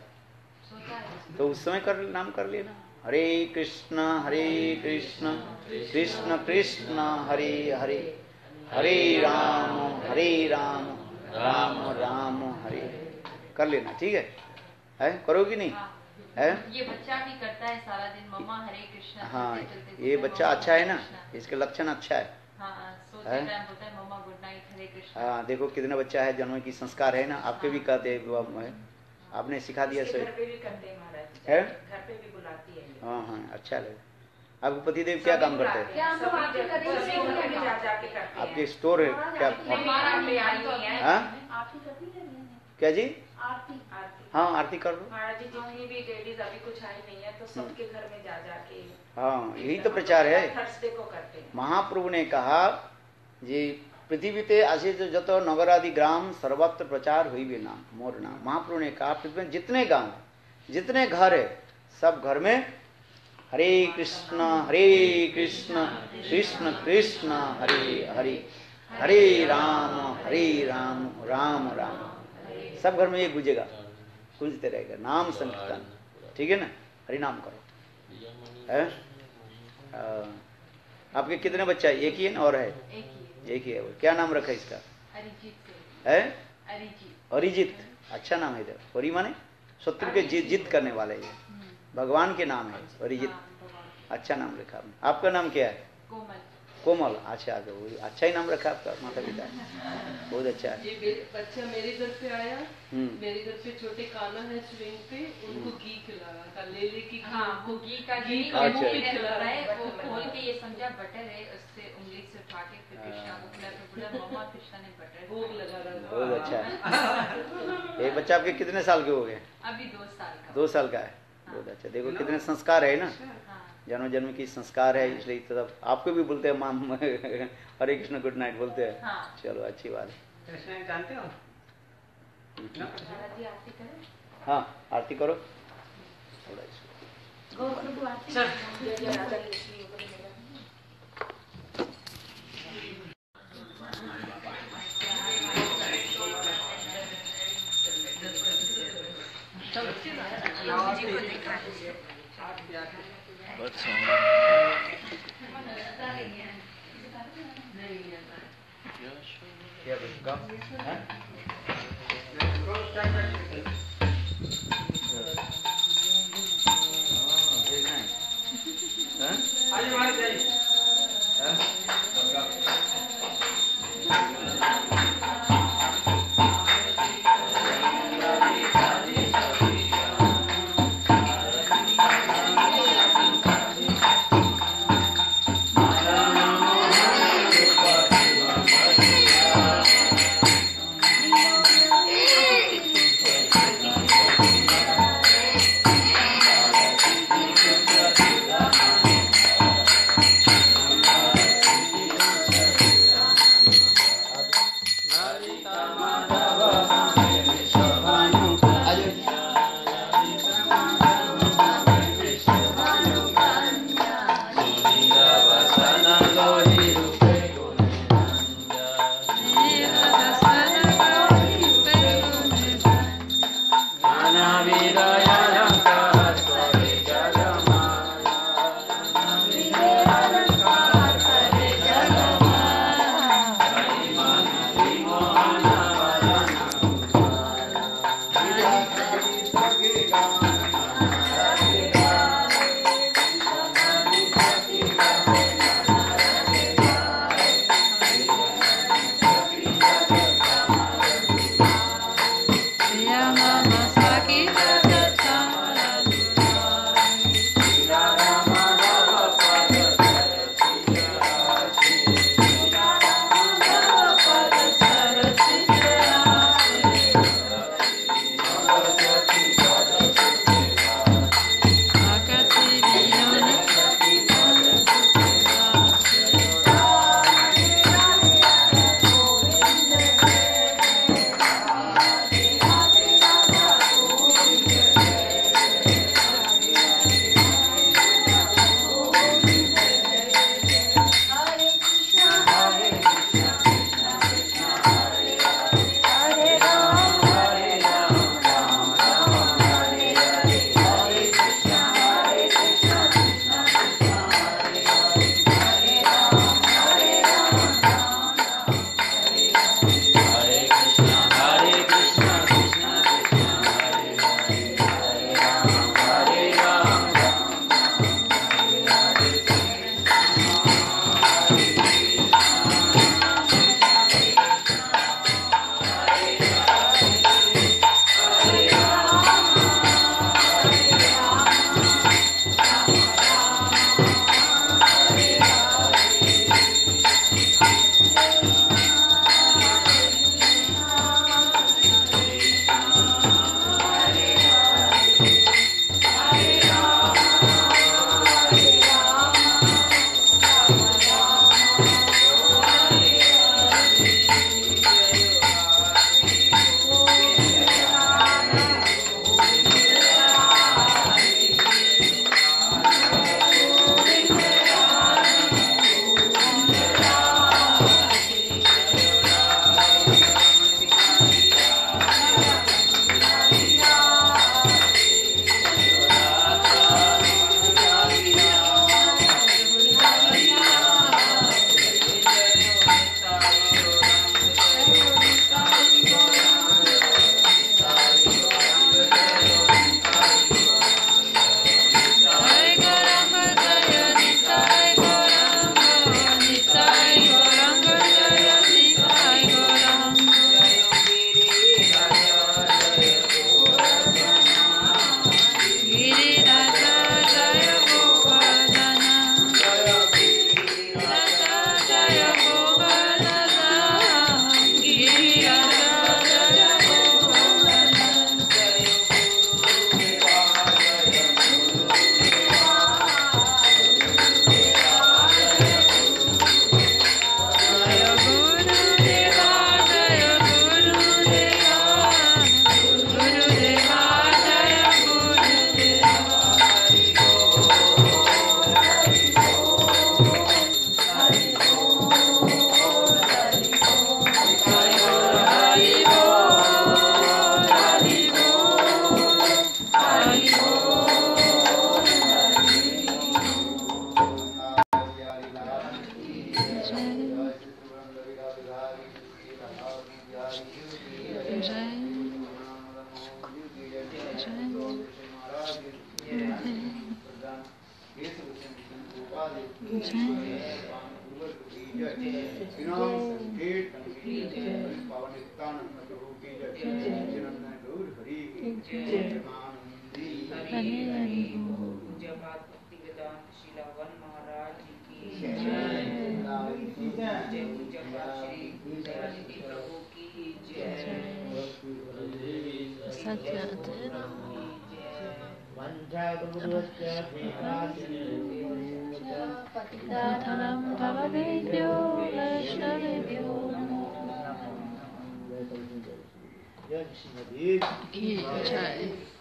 तो उस समय कर नाम कर लेना। हरे कृष्ण हरे कृष्ण कृष्ण कृष्ण हरे हरे, हरे राम हरे राम राम राम हरे, कर लेना, ठीक है? है करोगी नहीं? है? ये बच्चा भी करता है सारा दिन, मम्मा हरे कृष्णा। हाँ, चलते चलते ये बोलता है, बच्चा मम्मा अच्छा है हरे ना, कृष्णा। इसके लक्षण अच्छा है। हाँ, सोते है? टाइम बोलता है mumma good night Hare Krishna. हाँ, देखो कितना बच्चा है, जन्म की संस्कार है ना, आपके भी कहते हैं, आपने सिखा दिया इसके सही घर पे भी करते हैं महाराज, है? घर पे भी बुलाती है ये। हाँ हाँ, अच्छा लगे। आपके पतिदेव क्या काम करते हैं? क्या हम लोग आरती सभी करेंगे? सभी घर पे जा जा के करते हैं। आपके स्टोर है क्या? हमारा पे आई हुई है। हाँ? आरती करती है नहीं? क्या जी? आरती आरती। हाँ, आरती कर लो। महाराज जी जितनी भी लेडीज अभी कुछ आई नहीं है, तो सबके घर में जा जा के हाँ, यही तो प्रचार है। थर्सडे को करते हैं। महाप्रभु ने कहा जी, पृथ्वीते आशित जत नगरादि ग्राम सर्वत्र प्रचार हुई भी नाम मोर नाम। महाप्रभु ने कहा पृथ्वी में जितने गांव है, जितने घर है, सब घर में हरे कृष्ण हरे कृष्ण कृष्ण कृष्ण हरे हरे, हरे राम हरे राम राम राम। सब घर में ये गूंजेगा, गूंजते रहेगा नाम संकीर्तन, ठीक है ना? हरि नाम करो। है? आपके कितने बच्चा है? एक ही है ना और है? एक ही एक ही है। वो क्या नाम रखा है इसका? अरिजीत से। है? अरिजीत। अरिजीत, अच्छा नाम है। इधर हरि माने शत्रु के जीत जीत करने वाले, ये भगवान के नाम है अरिजीत। हाँ, भगवान। अच्छा नाम रखा आपने। आपका नाम क्या है? कोमल। कोमल। अच्छा, तो अच्छा ही नाम रखा आपका माता पिता, बहुत अच्छा है। ये मेरे- बच्चा मेरे घर पे आया, हम्म। मेरे घर पे छोटे काना है स्विंग पे, उनको घी खिला रहा था, ले ले की हाँ, वो घी का घी घी का अच्छा। मुंह में खिला डाल रहा रहा है, वो खोल के ये समझा बटर है, उससे उंगली से उठा के फिर कृष्णा को खिला, फिर बोला मम्मा कृष्णा ने बटर भोग लगा रहा था। बहुत अच्छा है। ये बच्चा आपके कितने साल के हो गए? अभी दो साल का। दो साल का है। बहुत अच्छा। देखो कितने संस्कार है ना, हाँ, जन्म जन्म की संस्कार है, इसलिए तब आपको भी बोलते हैं माम हरे कृष्ण गुड नाइट बोलते हैं। हाँ। चलो अच्छी बात है। कृष्ण जानते हो? महाराज जी आरती करें? हाँ, आरती करो थोड़ा इसको। जय जय राधा कृष्ण ऊपर मेरा Mama Saki पूज्यपाद भक्तिवेदांत शिला वन महाराज की जय। जय पूज्यपाद श्री दयानिधि प्रभु की जय। पतितानां भवभेद्यो वैष्णवेभ्यो नमो। जय श्रीमती की जय।